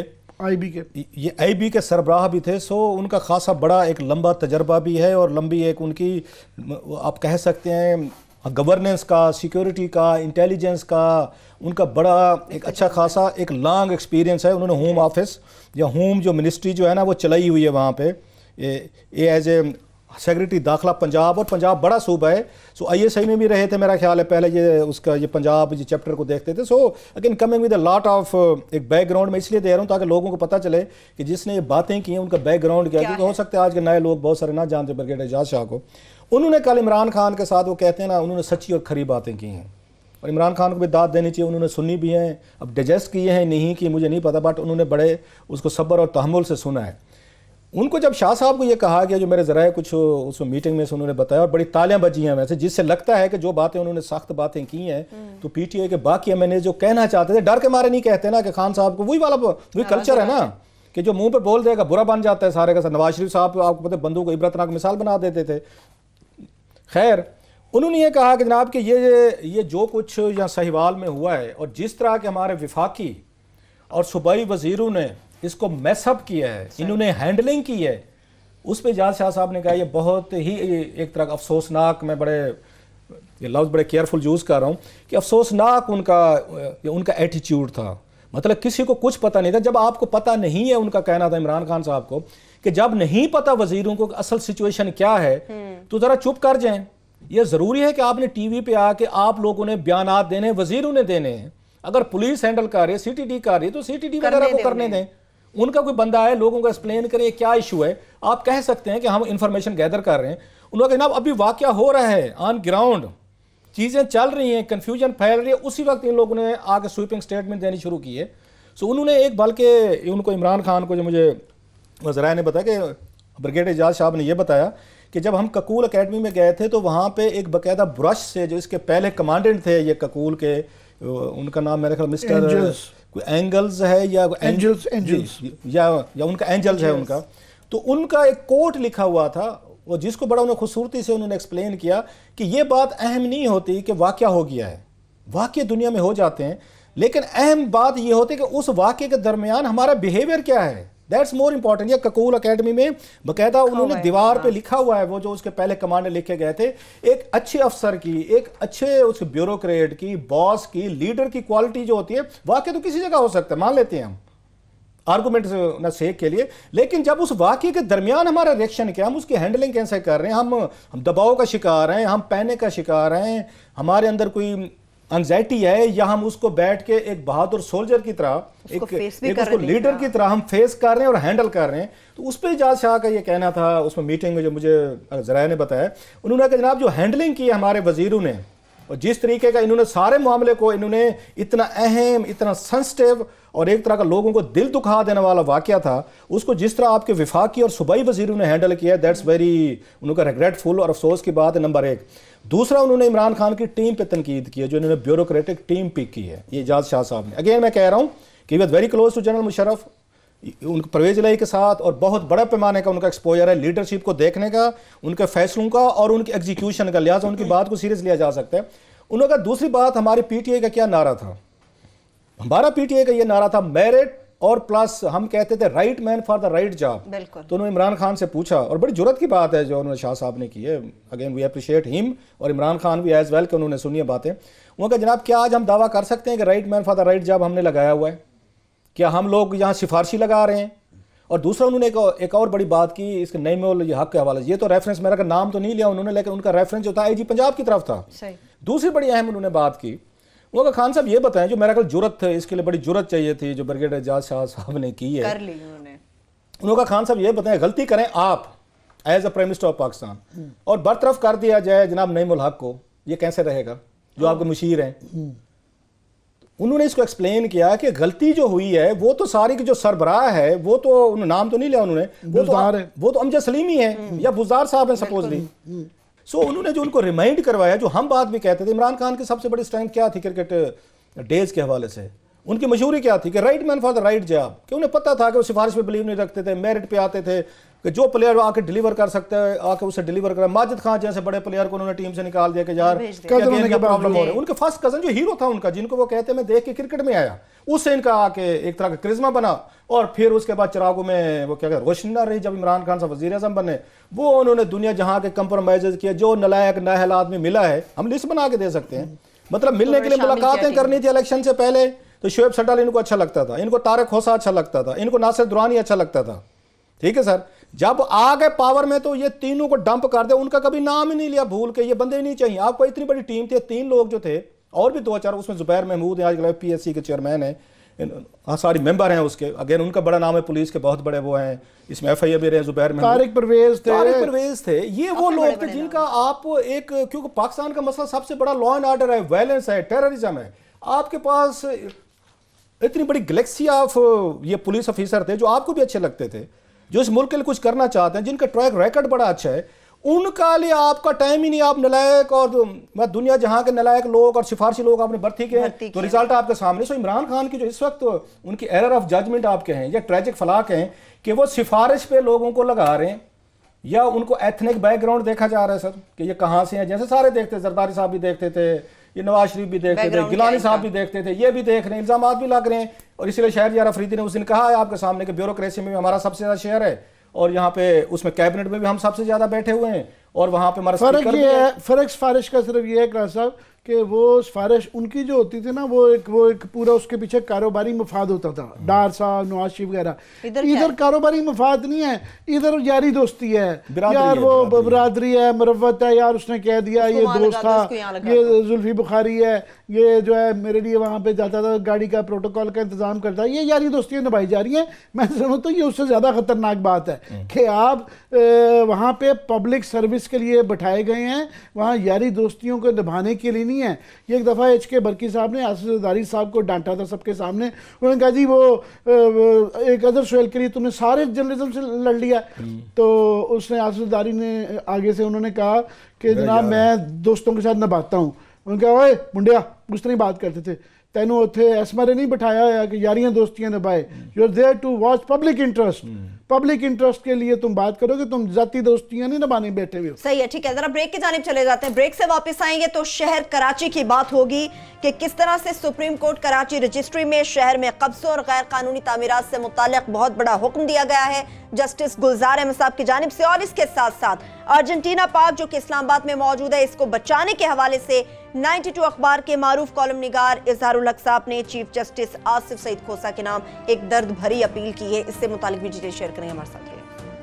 آئی بی کے سربراہ بھی تھے. سو ان کا خاصا بڑا ایک لمبا تجربہ بھی ہے، اور لمبی ایک ان کی آپ کہہ سکتے ہیں گورننس کا، سیکیورٹی کا، انٹیلیجنس کا، ان کا بڑا ایک اچھا خاصا ایک لانگ ایکسپیرینس ہے. انہوں نے ہوم آفس یا ہوم جو منسٹری جو ہے نا وہ چلائی ہوئی ہے وہاں پہ ایز اے सेक्रेटरी दाखिला पंजाब, और पंजाब बड़ा सूबा है, सो ISI में भी रहे थे मेरा ख्याल है पहले, ये उसका ये पंजाब ये चैप्टर को देखते थे। So again coming with a lot of एक बैकग्राउंड, मैं इसलिए दे रहा हूँ ताकि लोगों को पता चले कि जिसने ये बातें की हैं उनका बैकग्राउंड क्या है, क्योंकि हो सकता है आज के नए लोग बहुत सारे ना जानते ब्रिगेडियर एजाज शाह को। उन्होंने कल इमरान खान के साथ, वो कहते हैं ना, उन्होंने सच्ची और खरी बातें की हैं, और इमरान खान को भी दाद देनी चाहिए, उन्होंने सुनी भी हैं। अब डाइजेस्ट किए हैं नहीं कि मुझे नहीं पता, बट उन्होंने बड़े उसको सब्र और तहम्मुल से सुना है। उनको जब शाह साहब को ये कहा गया, जो मेरे ज़राए कुछ उस मीटिंग में से उन्होंने बताया, और बड़ी तालियां बजी हैं वैसे, जिससे लगता है कि जो बातें उन्होंने सख्त बातें की हैं, तो PTI के बाकी MNA जो कहना चाहते थे, डर के मारे नहीं कहते ना कि खान साहब को, वही कल्चर है ना कि जो मुंह पे बोल देगा बुरा बन जाता है सारे का। नवाज शरीफ साहब आपको पता है बंदूक को इबरतनाक मिसाल बना देते थे। खैर, उन्होंने ये कहा कि जनाब कि ये जो कुछ यहाँ साहिवाल में हुआ है, और जिस तरह के हमारे विफाकी और सूबाई वजीरों ने इसको मैसअप किया है, इन्होंने हैंडलिंग की है, उस पर एजाज शाह साहब ने कहा ये बहुत ही एक तरह अफसोसनाक, मैं ये लफ्ज़ बड़े केयरफुल यूज़ कर रहा हूँ कि अफसोसनाक उनका एटीट्यूड था। मतलब किसी को कुछ पता नहीं था। जब आपको पता नहीं है, उनका कहना था इमरान खान साहब को कि जब नहीं पता वजीरों को असल सिचुएशन क्या है तो ज़रा चुप कर जाएं। ये ज़रूरी है कि आपने TV पे आके आप लोगों ने बयानात देने हैं, वजीरों ने देने हैं। अगर पुलिस हैंडल कर रही है, CTD कर रही है, तो CTD वगैरह को करने दें। उनका कोई बंदा है, लोगों को एक्सप्लेन करें क्या इशू है। आप कह सकते हैं कि हम इंफॉर्मेशन गैदर कर रहे हैं। उन्होंने कहा अभी वाकया हो रहा है ऑन ग्राउंड, चीज़ें चल रही हैं, कन्फ्यूजन फैल रही है, उसी वक्त इन लोगों ने आके स्वीपिंग स्टेटमेंट देनी शुरू की है। सो उन्होंने एक, बल्कि उनको इमरान खान को, जो मुझे वज़राए ने बताया कि ब्रिगेडियर एजाज साहब ने यह बताया कि जब हम ककूल एकेडमी में गए थे तो वहाँ पे एक बाकायदा ब्रश से, जो इसके पहले कमांडेंट थे ये ककूल के, उनका नाम मेरे ख्याल मिस्टर कोई एंगल्स है या एंजल्स या उनका एंजल्स है उनका, तो उनका एक कोट लिखा हुआ था, वो जिसको बड़ा उन्होंने खूबसूरती से उन्होंने एक्सप्लेन किया कि ये बात अहम नहीं होती कि वाक़या हो गया है, वाक़ये दुनिया में हो जाते हैं, लेकिन अहम बात ये होती है कि उस वाक़ये के दरमियान हमारा बिहेवियर क्या है, दैट्स मोर इंपॉर्टेंट। या ककूल एकेडमी में बाकायदा उन्होंने दीवार पे लिखा हुआ है, वो जो उसके पहले कमांडर लिखे गए थे, एक अच्छे अफसर की, एक अच्छे उसके ब्यूरोक्रेट की, बॉस की, लीडर की क्वालिटी जो होती है, वाक़या तो किसी जगह हो सकता है, मान लेते हैं हम आर्गूमेंट न सेक के लिए, लेकिन जब उस वाक़ये के दरमियान हमारा रिएक्शन क्या, हम उसकी हैंडलिंग कैसे कर रहे हैं, हम दबाव का शिकार हैं, हम पैनिक का शिकार हैं, हमारे अंदर कोई एंजाइटी है, या हम उसको बैठ के एक बहादुर सोल्जर की तरह, एक उसको लीडर की तरह हम फेस कर रहे हैं और हैंडल कर रहे हैं। तो उस पर एजाज शाह का ये कहना था उसमें मीटिंग में, जो मुझे ज़राए ने बताया, उन्होंने कहा जनाब जो हैंडलिंग की हमारे वजीरों ने, और जिस तरीके का इन्होंने सारे मामले को, इन्होंने इतना अहम, इतना सेंसिटिव और एक तरह का लोगों को दिल दुखा देने वाला वाक़या था, उसको जिस तरह आपके विफाकी और सूबाई वजीरों ने हैंडल किया, दैट्स वेरी उनका रिग्रेटफुल और अफसोस की बात है, नंबर एक। दूसरा, उन्होंने इमरान खान की टीम पे तनकीद की है, जो इन्होंने ब्यूरोक्रेटिक टीम पिक की है, ये एजाज शाह साहब ने। अगेन मैं कह रहा हूँ कि was very close to general Musharraf, उनके परवेज इलाही के साथ, और बहुत बड़ा पैमाने का उनका एक्सपोजर है लीडरशिप को देखने का, उनके फैसलों का और उनके एग्जीक्यूशन का, लिहाजा उनकी बात को सीरियस लिया जा सकता है। उन्होंने कहा दूसरी बात, हमारी PTI का क्या नारा था, हमारा PTI का ये नारा था मेरिट और प्लस, हम कहते थे right man for the right job. तो उन्होंने इमरान खान से पूछा, और बड़ी जुर्रत की बात है जो उन्होंने शाह साहब ने की है, अगेन वी अप्रिशिएट हिम और इमरान खान भी एज वेल कि उन्होंने सुनी बातें। उन्होंने कहा जनाब क्या आज हम दावा कर सकते हैं कि right man for the right job हमने लगाया हुआ है, क्या हम लोग यहाँ सिफारशी लगा रहे हैं? और दूसरा उन्होंने एक और बड़ी बात की इसके नईमुल हक के हवाले से, ये तो रेफरेंस मेरा का नाम तो नहीं लिया उन्होंने, लेकिन उनका रेफरेंस जो था IG पंजाब की तरफ था। दूसरी बड़ी अहम उन्होंने बात की, वो कहा खान साहब ये बताएं, जो मेरा कल जुर्रत है, इसके लिए बड़ी जुर्रत चाहिए थी जो ब्रिगेडियर एजाज शाह साहब ने की है, उन्होंने कहा खान साहब ये बताएं, गलती करें आप as a prime minister of Pakistan और बरतरफ कर दिया जाए जनाब नईमुल हक को, ये कैसे रहेगा जो आपके मुशीर हैं? उन्होंने इसको एक्सप्लेन किया कि गलती जो हुई है वो तो सारी की जो सरबराह है, वो तो नाम तो नहीं लिया उन्होंने, वो तो अमजद सलीमी है या बुज़दार साहब है सपोजली। सो उन्होंने जो उनको रिमाइंड करवाया, जो हम बात भी कहते थे, इमरान खान की सबसे बड़ी स्ट्रेंथ क्या थी क्रिकेट डेज के हवाले से, उनकी मशहूरी क्या थी कि right man for the right job, कि उन्हें पता था कि वो सिफारिश पे बिलीव नहीं रखते थे, मेरिट पे आते थे, कि जो प्लेयर आके डिलीवर कर सकता है आके उसे डिलीवर करा। माजिद खान जैसे बड़े प्लेयर को उन्होंने टीम से निकाल दिया कि यार प्रॉब्लम हो रही है। उनके फर्स्ट कजन जो हीरो था उनका, जिनको वो कहते मैं देख के क्रिकेट में आया, उससे इनका आके एक तरह का क्रिज्मा बना, और फिर उसके बाद चिरागों में वो क्या कहते रोशनी ना रही जब इमरान खान साहब वज़ीर आज़म बने, वो उन्होंने दुनिया जहाँ के कंप्रोमाइज़ किया, जो नलायक नाअहल आदमी मिला है हम लिस्ट बना के दे सकते हैं, मतलब मिलने के लिए मुलाकातें करनी थी इलेक्शन से पहले, तो शोएब सड्डाल इनको अच्छा लगता था, इनको तारिक खोसा अच्छा लगता था, इनको नासिर दुरानी अच्छा लगता था, ठीक है सर, جب آ گئے پاور میں تو یہ تینوں کو ڈمپ کر دے, ان کا کبھی نام ہی نہیں لیا, بھول کے یہ بندے ہی نہیں چاہیے آپ کو. اتنی بڑی ٹیم تھی, 3 لوگ جو تھے اور بھی 2-4, اس میں زبیر محمود ہیں, آج کل PSC کے چیئرمین ہیں, ساری ممبر ہیں اس کے, اگین ان کا بڑا نام ہے, پولیس کے بہت بڑے وہ ہیں, اس میں FIA بھی رہے زبیر محمود, طارق پرویز تھے. یہ وہ لوگ تھے جن کا آپ ایک, کیونکہ پاکستان کا مسئلہ سب سے بڑا لا اینڈ آرڈر ہے, وائلنس ہے, ٹیررزم ہے. آپ کے پاس اتنی بڑی گلیکسی آف یہ پولیس افیسر تھے جو آپ کو بھی اچھے لگتے تھے, جو اس ملک کے لیے کچھ کرنا چاہتے ہیں, جن کا ٹریک ریکارڈ بڑا اچھا ہے. ان کا لیے آپ کا ٹائم ہی نہیں, آپ نلائق اور دنیا جہاں کے نلائق لوگ اور سفارشی لوگ آپ نے بھرتی کے, تو رزلٹ آپ کے سامنے. سو عمران خان کی جو اس وقت ان کی ایرر آف ججمنٹ آپ کے ہیں یا ٹریجک فلاک ہیں کہ وہ سفارش پہ لوگوں کو لگا رہے ہیں, یا ان کو ایتھنک بیک گراؤنڈ دیکھا جا رہا ہے سر کہ یہ کہاں سے ہیں, جیسے سارے دیکھتے, زرداری صاحب بھی دیکھتے تھے, یہ نواز شریف بھی دیکھتے تھے, گیلانی صاحب بھی دیکھتے تھے, یہ بھی دیکھ رہے ہیں, الزامات بھی لگ رہے ہیں. اور اسی لیے شہریار افریدی نے اس دن کہا ہے آپ کے سامنے کہ بیوروکریسی میں ہمارا سب سے زیادہ شیئر ہے, اور یہاں پہ اس میں کیبنٹ میں بھی ہم سب سے زیادہ بیٹھے ہوئے ہیں, اور وہاں پہ ہمارا فرق یہ ہے, فرق سفارش کا صرف یہ ہے کراس صاحب کہ وہ سفارش ان کی جو ہوتی تھی نا, وہ ایک پورا اس کے پیچھے کاروباری مفاد ہوتا تھا, ڈار صاحب, نواز شریف وغیرہ. ادھر کاروباری مفاد نہیں ہے, ادھر یاری دوستی ہے, یار وہ برادری ہے, مروت ہے, یار اس نے کہہ دیا یہ دوست تھا, یہ زلفی بخاری ہے, یہ جو ہے میرے لیے وہاں پہ جاتا تھا, گاڑی کا پروٹوکول کا انتظام کرتا ہے, یہ یاری دوستیاں نبھائی جا رہی ہیں. میں سمجھتا ہوں یہ اس سے زیادہ خطرناک بات ہے کہ آپ وہاں پہ پبلک سروس کے لیے بٹھائے گئے ہیں, وہاں یاری دوستیوں کو نبھانے کے لیے نہیں ہے. یہ ایک دفعہ HK برکی صاحب نے آصف زرداری صاحب کو ڈانٹا تھا سب کے سامنے, انہوں نے کہا جی وہ ایک ادر سویل کے لیے تم نے سارے جرنلزم سے لڑ لیا. تو اس نے آصف زرداری نے آگے سے انہوں نے کہا کہ جناب میں دوستوں کے ساتھ نبھاتا ہوں. انہوں نے کہا اوے منڈیا, اس طرح بات کرتے تھے, تینوں اتھے ایسمارے نہیں بٹھایا ہوا کہ یاریاں دوستیاں نبھائے. You are there to watch public interest, public interest کے لیے تم بات کرو گے, تم ذاتی دوستیاں نہیں نبھانے بیٹھے ہوئے. صحیح ہے, ٹھیک ہے, ذرا بریک کی جانب چلے جاتے ہیں. بریک سے واپس آئیں گے تو شہر کراچی کی بات ہوگی کہ کس طرح سے سپریم کورٹ کراچی رجسٹری میں شہر میں قبضوں اور غیر قانونی تعمیرات سے متعلق بہت بڑا حکم دیا گیا ہے جسٹس گلزار احمد صاحب کی جانب سے, اور اس کے ساتھ ساتھ ارجنٹینا پارک جو کہ اسلام آباد میں موجود ہے, اس کو بچانے کے حوالے سے 92 اخبار کے معروف کالم نگار اظہار الحق صاحب نے چیف جسٹس آصف سعید کھوسہ کے نام ایک درد بھری اپیل کی ہے. اس سے متعلق بھی ڈیٹیل شیئر کریں ہمارے ساتھ.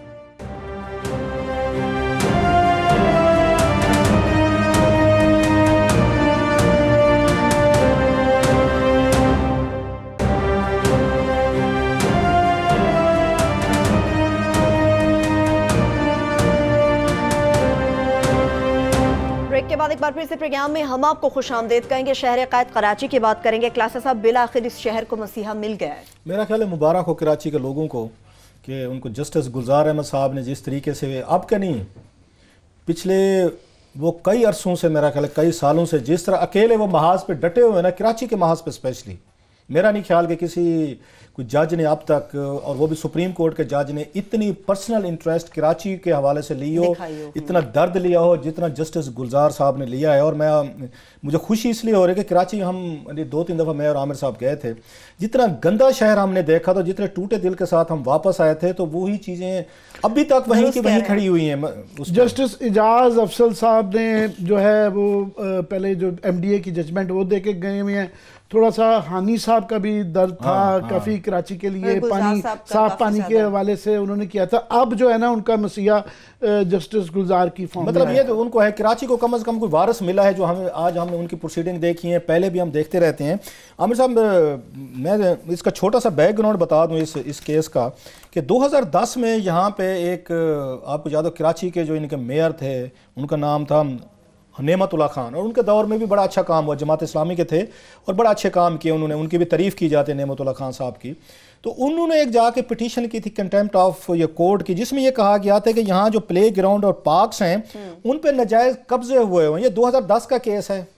بریک کے بعد ایک بار پھر سے پروگرام میں ہم آپ کو خوش آمدید کہیں گے. شہر قائد کراچی کی بات کریں گے. کلاسا صاحب, بالآخر اس شہر کو مسیحا مل گیا ہے. میرا خیال ہے مبارک ہو کراچی کے لوگوں کو کہ ان کو جسٹس گلزار احمد صاحب نے جس طریقے سے, اب کا نہیں, پچھلے وہ کئی عرصوں سے, میرا خیال ہے کئی سالوں سے, جس طرح اکیلے وہ محاذ پہ ڈٹے ہوئے نا, کراچی کے محاذ پہ اسپیشلی, میرا نہیں خیال کہ کسی کوئی جج نے اب تک, اور وہ بھی سپریم کورٹ کے جج نے, اتنی پرسنل انٹرسٹ کراچی کے حوالے سے لی ہو, اتنا درد لیا ہو جتنا جسٹس گلزار صاحب نے لیا ہے. اور مجھے خوشی اس لیے ہو رہی ہے کہ کراچی ہم 2-3 دفعہ میں اور عامر صاحب گئے تھے, جتنا گندا شہر ہم نے دیکھا تو جتنے ٹوٹے دل کے ساتھ ہم واپس آئے تھے, تو وہی چیزیں ابھی تک وہیں کی وہیں کھڑی ہوئی ہیں. جسٹس اعجاز افضل صاحب نے جو ہے وہ پہلے جو MDA کی ججمنٹ وہ دے کے گئے ہوئے ہیں. تھوڑا سا ہانی صاحب کا بھی درد تھا کافی کراچی کے لیے, پانی صاف پانی کے حوالے سے انہوں نے کیا تھا. اب جو ہے نا ان کا مسیحا جسٹس گلزار کی فارم, مطلب یہ تو ان کو ہے کراچی کو کم از کم کوئی وارث ملا ہے, جو آج ہم نے ان کی پروسیڈنگ دیکھی ہیں, پہلے بھی ہم دیکھتے رہتے ہیں. عامر صاحب, میں اس کا چھوٹا سا بیک گراؤنڈ بتا دوں اس کیس کا, کہ 2010 میں یہاں پہ ایک, آپ کو یاد ہو کراچی کے جو ان کے میئر تھے, ان کا نام تھا نعمت اللہ خان, اور ان کے دور میں بھی بڑا اچھا کام ہوا, جماعت اسلامی کے تھے اور بڑا اچھے کام کیے انہوں نے, ان کی بھی تعریف کی جاتی ہے نعمت اللہ خان صاحب کی. تو انہوں نے ایک جا کے پٹیشن کی تھی کنٹیمپٹ آف یہ کورٹ کی, جس میں یہ کہا گیا تھا کہ یہاں جو پلے گراؤنڈ اور پارکس ہیں ان پہ ناجائز قبضے ہوئے ہیں. یہ 2010 کا کیس ہے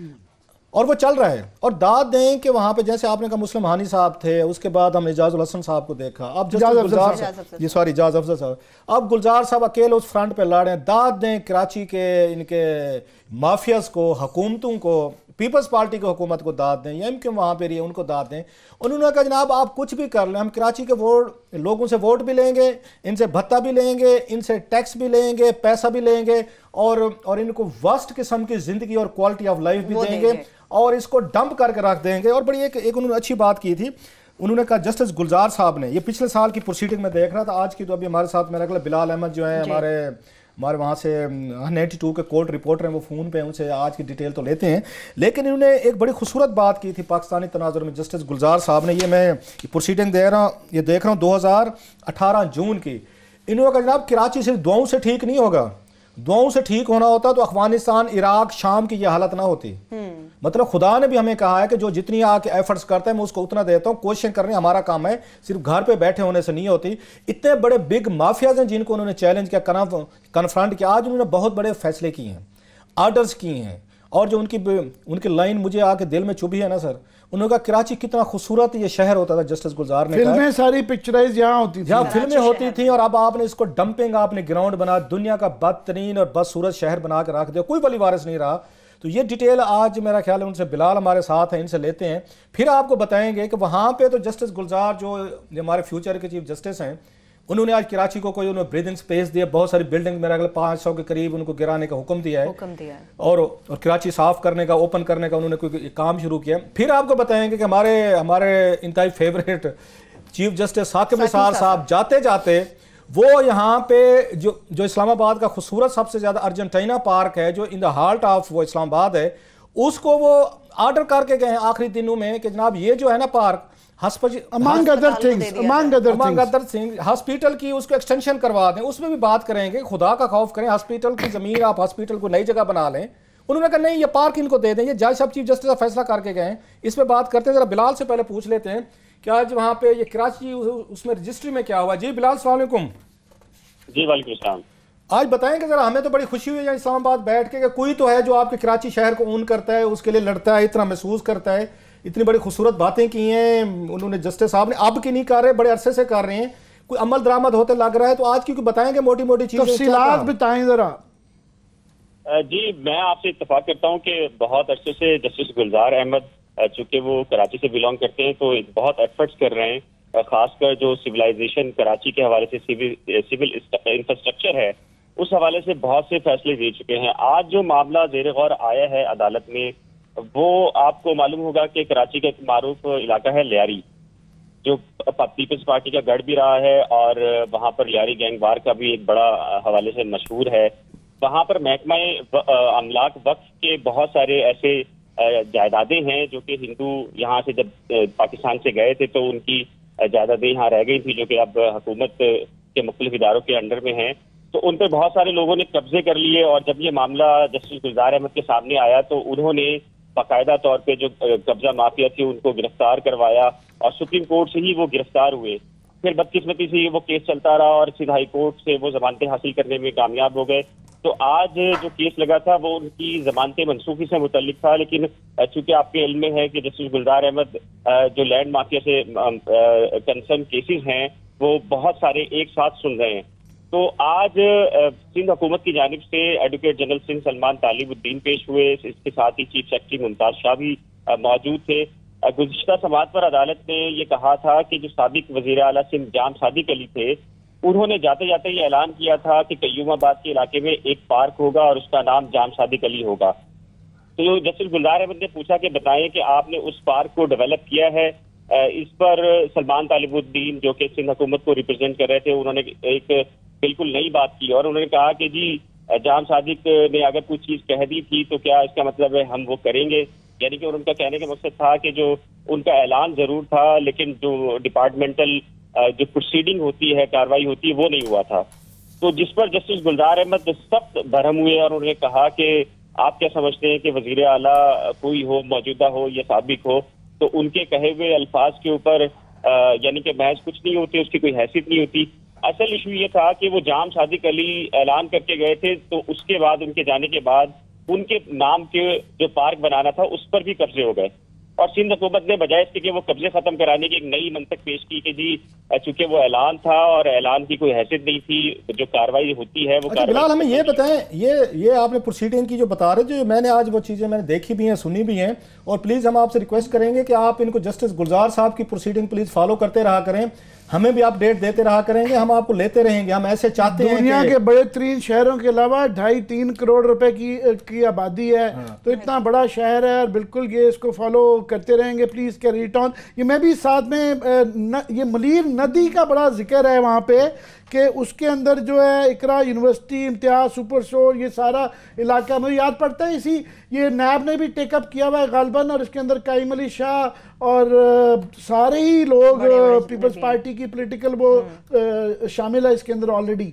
اور وہ چل رہا ہے. اور داد دیں کہ وہاں پہ جیسے آپ نے کہا مسلم ہانی صاحب تھے, اس کے بعد ہم اعجاز الحسن صاحب کو دیکھا, اب اعجاز افضل صاحب, اب گلزار صاحب اکیلے اس فرنٹ پہ لڑ رہے ہیں. داد دیں کراچی کے ان کے مافیاز کو, حکومتوں کو, پیپلز پارٹی کی حکومت کو داد دیں, ایم کیوں وہاں پہ رہی ہے ان کو داد دیں. انہوں نے کہا جناب آپ کچھ بھی کر لیں, ہم کراچی کے لوگوں سے ووٹ بھی لیں گے, ان سے بھتہ بھی لیں گے, ان سے ٹیکس بھی لیں گے, پیسہ بھی لیں گے, اور ان کو وسٹ قسم کی زندگی اور کوالٹی آف لائف بھی دیں گے, اور اس کو ڈمپ کر کے رکھ دیں گے. اور بڑی ایک انہوں نے اچھی بات کی تھی, انہوں نے کہا جسٹس گلزار صاحب نے، یہ پچھلے سال کی پروسیڈنگ میں دیکھ رہا تھا، آج کی تو ابھی ہمارے ساتھ میرا خیال بلال احمد جو ہیں ہمارے وہاں سے 92 کے کورٹ رپورٹر ہیں، وہ فون پہ ان سے آج کی ڈیٹیل تو لیتے ہیں، لیکن انہوں نے ایک بڑی خوبصورت بات کی تھی پاکستانی تناظر میں جسٹس گلزار صاحب نے. یہ میں پروسیڈنگ دیکھ رہا ہوں 2018 جون کی. انہوں نے کہا جناب کراچی صرف دعاؤں سے ٹھیک نہیں ہوگا، دعاؤں سے ٹھیک ہونا ہوتا تو افغانستان، عراق، شام کی یہ حالت نہ ہوتی. مطلب خدا نے بھی ہمیں کہا ہے کہ جو جتنی آ کے ایفرٹس کرتا ہے میں اس کو اتنا دیتا ہوں، کوششیں کرنے ہمارا کام ہے، صرف گھر پہ بیٹھے ہونے سے نہیں ہوتی. اتنے بڑے بگ مافیاز ہیں جن کو انہوں نے چیلنج کیا، کنفرنٹ کیا، آج انہوں نے بہت بڑے فیصلے کیے ہیں، آرڈرز کیے ہیں. اور جو ان کی لائن مجھے آ کے دل میں چبھی ہے نا سر، انہوں نے کہا کراچی کتنا خوبصورت یہ شہر ہوتا تھا. جسٹس گلزار نے کہا فلمیں ساری پکچرائز یہاں ہوتی تھی، فلمیں ہوتی تھیں، اور اب آپ نے اس کو ڈمپنگ، آپ نے گراؤنڈ بنا، دنیا کا بدترین اور بدصورت شہر بنا کے رکھ دیا، کوئی ولی وارث نہیں رہا. تو یہ ڈیٹیل آج میرا خیال ہے ان سے بلال ہمارے ساتھ ہیں، ان سے لیتے ہیں، پھر آپ کو بتائیں گے کہ وہاں پہ تو جسٹس گلزار جو ہمارے فیوچر کے چیف جسٹس ہیں، انہوں نے آج کراچی کو کوئی انہوں نے بریدنگ سپیس دیا، بہت ساری بلڈنگ میرا خیال 500 کے قریب ان کو گرانے کا حکم دیا ہے، اور کراچی صاف کرنے کا، اوپن کرنے کا انہوں نے کوئی کام شروع کیا. پھر آپ کو بتائیں گے کہ ہمارے انتہائی favourite chief justice Saqib Nisar صاحب جاتے جاتے وہ یہاں پہ جو اسلام آباد کا خوبصورت سب سے زیادہ ارجنٹائنا پارک ہے جو ان دا ہارٹ آف وہ اسلام آباد ہے، اس کو وہ آرڈر کر کے گئے ہیں آخری دنوں میں کہ جناب یہ جو ہے نا park among other things hospital کی اس کو ایکسٹینشن کروا دیں. اس میں بھی بات کریں گے، خدا کا خوف کریں، ہاسپیٹل کی زمین آپ ہاسپیٹل کو نئی جگہ بنا لیں. انہوں نے کہا نہیں یہ پارک ان کو دے دیں. یہ جج صاحب چیف جسٹس کا فیصلہ کر کے گئے ہیں، اس پہ بات کرتے ہیں. ذرا بلال سے پہلے پوچھ لیتے ہیں کہ آج وہاں پہ یہ کراچی اس میں رجسٹری میں کیا ہوا. جی بلال السلام علیکم. جی وعلیکم السلام. آج بتائیں کہ ذرا، ہمیں تو بڑی خوشی ہوئی ہے اسلام آباد بیٹھ کے کہ کوئی تو ہے جو آپ کے کراچی شہر کو اون کرتا ہے، اس کے لیے لڑتا ہے، اتنا محسوس کرتا ہے. اتنی بڑی خوبصورت باتیں کی ہیں انہوں نے جسٹس صاحب نے، اب کی نہیں کر رہے، بڑے عرصے سے کر رہے ہیں، کوئی عمل درآمد ہوتے لگ رہا ہے. تو آج کی کوئی بتائیں گے موٹی موٹی چیزیں، تفصیلات بتائیں ذرا. جی میں آپ سے اتفاق کرتا ہوں کہ بہت عرصے سے جسٹس گلزار احمد چونکہ وہ کراچی سے بلانگ کرتے ہیں تو بہت ایفرٹس کر رہے ہیں، خاص کر جو سویلائزیشن کراچی کے حوالے سے سول انفراسٹرکچر ہے اس حوالے سے بہت سے فیصلے دے چکے ہیں. آج جو معاملہ زیر غور آیا ہے عدالت میں وہ آپ کو معلوم ہوگا کہ کراچی کا ایک معروف علاقہ ہے لیاری، جو پیپلز پارٹی کا گڑھ بھی رہا ہے، اور وہاں پر لیاری گینگ وار کا بھی ایک بڑا حوالے سے مشہور ہے. وہاں پر محکمہ املاک وقف کے بہت سارے ایسے جائیدادیں ہیں جو کہ ہندو یہاں سے جب پاکستان سے گئے تھے تو ان کی جائیدادیں یہاں رہ گئی تھی جو کہ اب حکومت کے مختلف اداروں کے انڈر میں ہیں. تو ان پہ بہت سارے لوگوں نے قبضے کر لیے، اور جب یہ معاملہ جسٹس گلزار احمد کے سامنے آیا تو انہوں نے باقاعدہ طور پہ جو قبضہ مافیا تھی ان کو گرفتار کروایا، اور سپریم کورٹ سے ہی وہ گرفتار ہوئے. پھر بدقسمتی سے وہ کیس چلتا رہا اور سیدھا ہائی کورٹ سے وہ ضمانتیں حاصل کرنے میں کامیاب ہو گئے. تو آج جو کیس لگا تھا وہ ان کی ضمانتیں منسوخی سے متعلق تھا، لیکن چونکہ آپ کے علم میں ہے کہ جسٹس گلزار احمد جو لینڈ مافیا سے کنسرن کیسز ہیں وہ بہت سارے ایک ساتھ سن رہے ہیں. تو آج سندھ حکومت کی جانب سے ایڈوکیٹ جنرل سندھ سلمان طالب الدین پیش ہوئے، اس کے ساتھ ہی چیف سیکرٹری ممتاز شاہ بھی موجود تھے. گزشتہ سماعت پر عدالت نے یہ کہا تھا کہ جو سابق وزیر اعلیٰ سندھ جام صادق علی تھے انہوں نے جاتے جاتے یہ اعلان کیا تھا کہ قیوم آباد کے علاقے میں ایک پارک ہوگا اور اس کا نام جام صادق علی ہوگا. تو جسٹس گلزار احمد نے پوچھا کہ بتائیں کہ آپ نے اس پارک کو ڈیولپ کیا ہے. اس پر سلمان طالب الدین جو کہ سندھ حکومت کو ریپرزینٹ کر رہے تھے انہوں نے ایک بالکل نئی بات کی، اور انہوں نے کہا کہ جی جام صادق نے اگر کوئی چیز کہہ دی تھی تو کیا اس کا مطلب ہے ہم وہ کریں گے. یعنی کہ ان کا کہنے کا مقصد تھا کہ جو ان کا اعلان ضرور تھا لیکن جو ڈپارٹمنٹل جو پروسیڈنگ ہوتی ہے، کاروائی ہوتی ہے، وہ نہیں ہوا تھا. تو جس پر جسٹس گلزار احمد سخت برہم ہوئے اور انہوں نے کہا کہ آپ کیا سمجھتے ہیں کہ وزیر اعلیٰ کوئی ہو، موجودہ ہو یا سابق ہو، تو ان کے کہے ہوئے الفاظ کے اوپر یعنی کہ محض کچھ نہیں ہوتی، اس کی کوئی حیثیت نہیں ہوتی. اصل ایشو یہ تھا کہ وہ جام صادق علی اعلان کر کے گئے تھے تو اس کے بعد ان کے جانے کے بعد ان کے نام کے جو پارک بنانا تھا اس پر بھی قبضے ہو گئے، اور سندھ حکومت نے بجائے اس کے کہ وہ قبضے ختم کرانے کی ایک نئی منطق پیش کی کہ جی چونکہ وہ اعلان تھا اور اعلان کی کوئی حیثیت نہیں تھی، جو کاروائی ہوتی ہے وہ بلال ہمیں یہ بتائیں، یہ آپ نے پروسیڈنگ کی جو بتا رہے جو میں نے آج وہ چیزیں میں نے دیکھی بھی ہیں، سنی بھی ہیں، اور پلیز ہم آپ سے ریکویسٹ کریں گے کہ آپ ان کو جسٹس گلزار صاحب کی پروسیڈنگ پلیز فالو کرتے رہا کریں. हमें भी अपडेट देते रहा करेंगे, हम आपको लेते रहेंगे। हम ऐसे चाहते हैं दुनिया के बड़े तरीन शहरों के अलावा 2.5-3 करोड़ रुपए की आबादी है, तो इतना बड़ा शहर है, और बिल्कुल ये इसको फॉलो करते रहेंगे। Please carry it on. ये मैं भी साथ में ये मलीर नदी का बड़ा जिक्र है वहाँ पे कि उसके अंदर जो है Iqra university, Imtiaz, super store, ये सारा इलाका मुझे याद पड़ता है। इसी ये नैब ने भी टेकअप किया हुआ है गालबन, और इसके अंदर काइम अली शाह और सारे ही लोग पीपल्स पार्टी की पॉलिटिकल वो शामिल है इसके अंदर ऑलरेडी।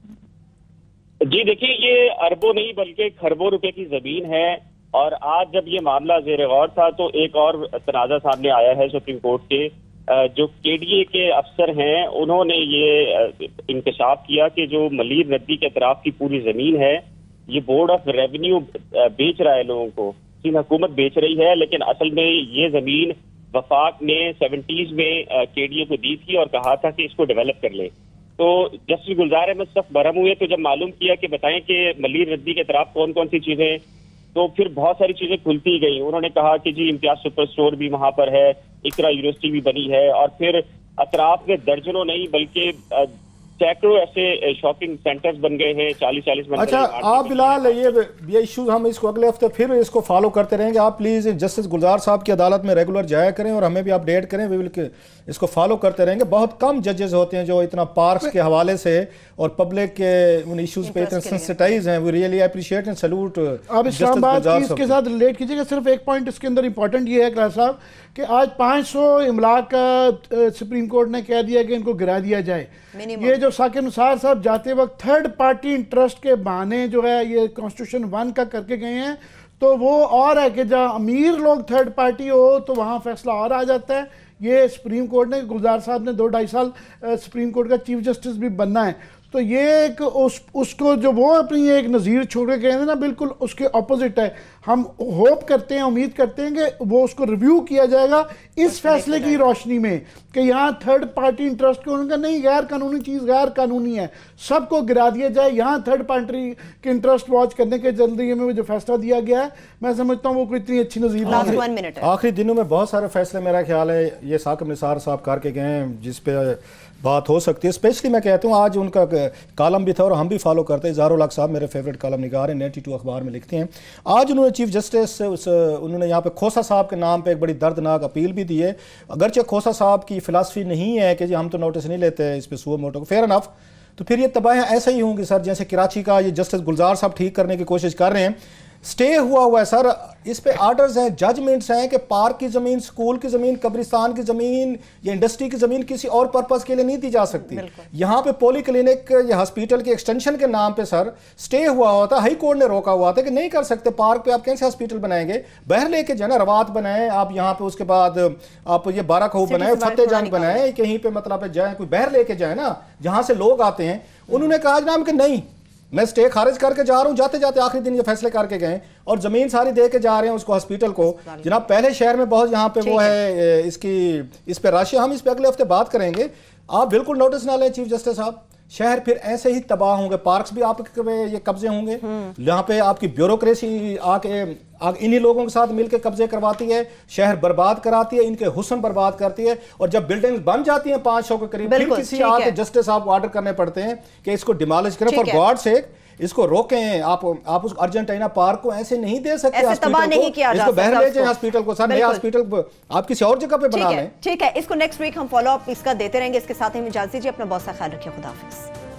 जी देखिए, ये अरबों नहीं बल्कि खरबों रुपए की जमीन है, और आज जब ये मामला ज़ेर गौर था तो एक और तनाज़ा सामने आया है सुप्रीम कोर्ट के जो केडीए के अफसर हैं, उन्होंने ये इंकशाफ किया कि जो मलीर नदी के अतराफ की पूरी जमीन है ये बोर्ड ऑफ रेवेन्यू बेच रहा है लोगों को, चीन हुकूमत बेच रही है, लेकिन असल में ये जमीन वफाक ने 70s में केडीए को दी थी और कहा था कि इसको डेवलप कर ले। तो जस्टिस गुलजार अहमद सख्त बरहम हुए, तो जब मालूम किया कि बताएं कि मलीर नदी के अतराफ कौन कौन सी चीजें, तो फिर बहुत सारी चीजें खुलती गई। उन्होंने कहा कि जी इम्तियाज सुपर स्टोर भी वहां पर है, इकरा यूनिवर्सिटी भी बनी है, और फिर अतराफ में दर्जनों नहीं बल्कि सैकड़ों ऐसे शॉपिंग सेंटर्स बन गए हैं, 40-40 मिनट। अच्छा आप बिलाल, ये इश्यूज हम इसको अगले हफ्ते फिर इसको फॉलो करते रहेंगे। आप प्लीज़ जस्टिस गुलजार साहब की अदालत में रेगुलर जाया करें और हमें भी अपडेट करें। वी विल इसको फॉलो करते रहेंगे। बहुत कम जजेस होते हैं जो इतना पार्क्स के हवाले से और पब्लिक के उन इश्यूज पे इतना सेंसिटाइज हैं। We really appreciate and salute. आप इस्लामाबाद की इसके साथ रिलेट कीजिएगा। सिर्फ एक पॉइंट इसके अंदर इंपॉर्टेंट ये है क्लास साहब कि आज 500 इमलाक का सुप्रीम कोर्ट ने कह दिया कि इनको गिरा दिया जाए। ये जो साकिब निसार साहब जाते वक्त थर्ड पार्टी इंटरेस्ट के बहाने जो है ये कॉन्स्टिट्यूशन 1 का करके गए हैं, तो वो और है कि जहाँ अमीर लोग थर्ड पार्टी हो तो वहाँ फैसला और आ जाता है। ये सुप्रीम कोर्ट ने, गुलजार साहब ने 2-2.5 साल सुप्रीम कोर्ट का चीफ जस्टिस भी बनना है, तो ये एक उसको जो वो अपनी एक नज़ीर छोड़ के गए थे ना, बिल्कुल उसके ऑपोजिट है। हम होप करते हैं, उम्मीद करते हैं कि वो उसको रिव्यू किया जाएगा इस फैसले की रोशनी में कि यहाँ थर्ड पार्टी इंटरेस्ट को उनका नहीं, गैर कानूनी चीज़ गैर कानूनी है, सबको गिरा दिया जाए। यहाँ थर्ड पार्टी के इंटरेस्ट वॉच करने के जल्दी में जो फैसला दिया गया है, मैं समझता हूँ वो कोई इतनी अच्छी नज़ीर नहीं है। आखिरी दिनों में बहुत सारे फैसले मेरा ख्याल है ये साकिब निसार साहब करके गए हैं जिस पे बात हो सकती है। स्पेशली मैं कहता हूँ आज उनका कॉलम भी था और हम भी फॉलो करते हैं। ज़ारुल हक साहब मेरे फेवरेट कॉलम निगार हैं, 92 अखबार में लिखते हैं। आज उन्होंने चीफ जस्टिस उन्होंने यहाँ पे खोसा साहब के नाम पे एक बड़ी दर्दनाक अपील भी दी है। अगरचे खोसा साहब की फ़िलासफ़ी नहीं है कि जी हम तो नोटिस नहीं लेते इस पर सुओ मोटो को, फेयर इनफ, तो फिर ये तबाहियाँ ऐसे ही होंगी सर जैसे कराची का ये जस्टिस गुलजार साहब ठीक करने की कोशिश कर रहे हैं। स्टे हुआ है सर, इस पे आर्डर्स हैं, जजमेंट्स हैं कि पार्क की ज़मीन, स्कूल की ज़मीन, कब्रिस्तान की ज़मीन या इंडस्ट्री की ज़मीन किसी और पर्पज़ के लिए नहीं दी जा सकती। यहाँ पे पोली क्लिनिक या हॉस्पिटल के एक्सटेंशन के नाम पे सर स्टे हुआ होता, हाई कोर्ट ने रोका हुआ था कि नहीं कर सकते, पार्क पे आप कैसे हॉस्पिटल बनाएंगे, बहर लेके जाए ना, रवात बनाएं आप यहाँ पे, उसके बाद आप ये बारह खूह बनाए, फतेह जंग बनाए, कहीं पे मतलब जाए, कोई बहर लेके जाए ना जहाँ से लोग आते हैं। उन्होंने कहा जनाब कि नहीं, मैं स्टे खारिज करके जा रहा हूं। जाते जाते आखिरी दिन ये फैसले करके गए और जमीन सारी दे के जा रहे हैं उसको हॉस्पिटल को। जनाब पहले शहर में बहुत यहाँ पे वो है इसकी, इस पे राशि, हम इस पे अगले हफ्ते बात करेंगे। आप बिल्कुल नोटिस ना लें चीफ जस्टिस साहब, शहर फिर ऐसे ही तबाह होंगे, पार्क्स भी आपके ये कब्जे होंगे, यहाँ पे आपकी ब्यूरोक्रेसी आके इन्हीं लोगों के साथ मिलकर कब्जे करवाती है, शहर बर्बाद कराती है, इनके हुस्न बर्बाद करती है, और जब बिल्डिंग्स बन जाती हैं 500 के करीब, फिर किसी आके जस्टिस साहब को ऑर्डर करने पड़ते हैं कि इसको डिमोलिश करें, फॉर गॉड सेक इसको रोकें। आप उस अर्जेंटीना पार्क को ऐसे नहीं दे सकते, इसको बहर ले जाएं हॉस्पिटल को, सर नया हॉस्पिटल आप किसी और जगह पे बना लें। ठीक है, इसको नेक्स्ट वीक हम फॉलो अप इसका देते रहेंगे। इसके साथ ही इजाजत दीजिए, अपना बहुत सा ख्याल रखिए, खुदा हाफिज़।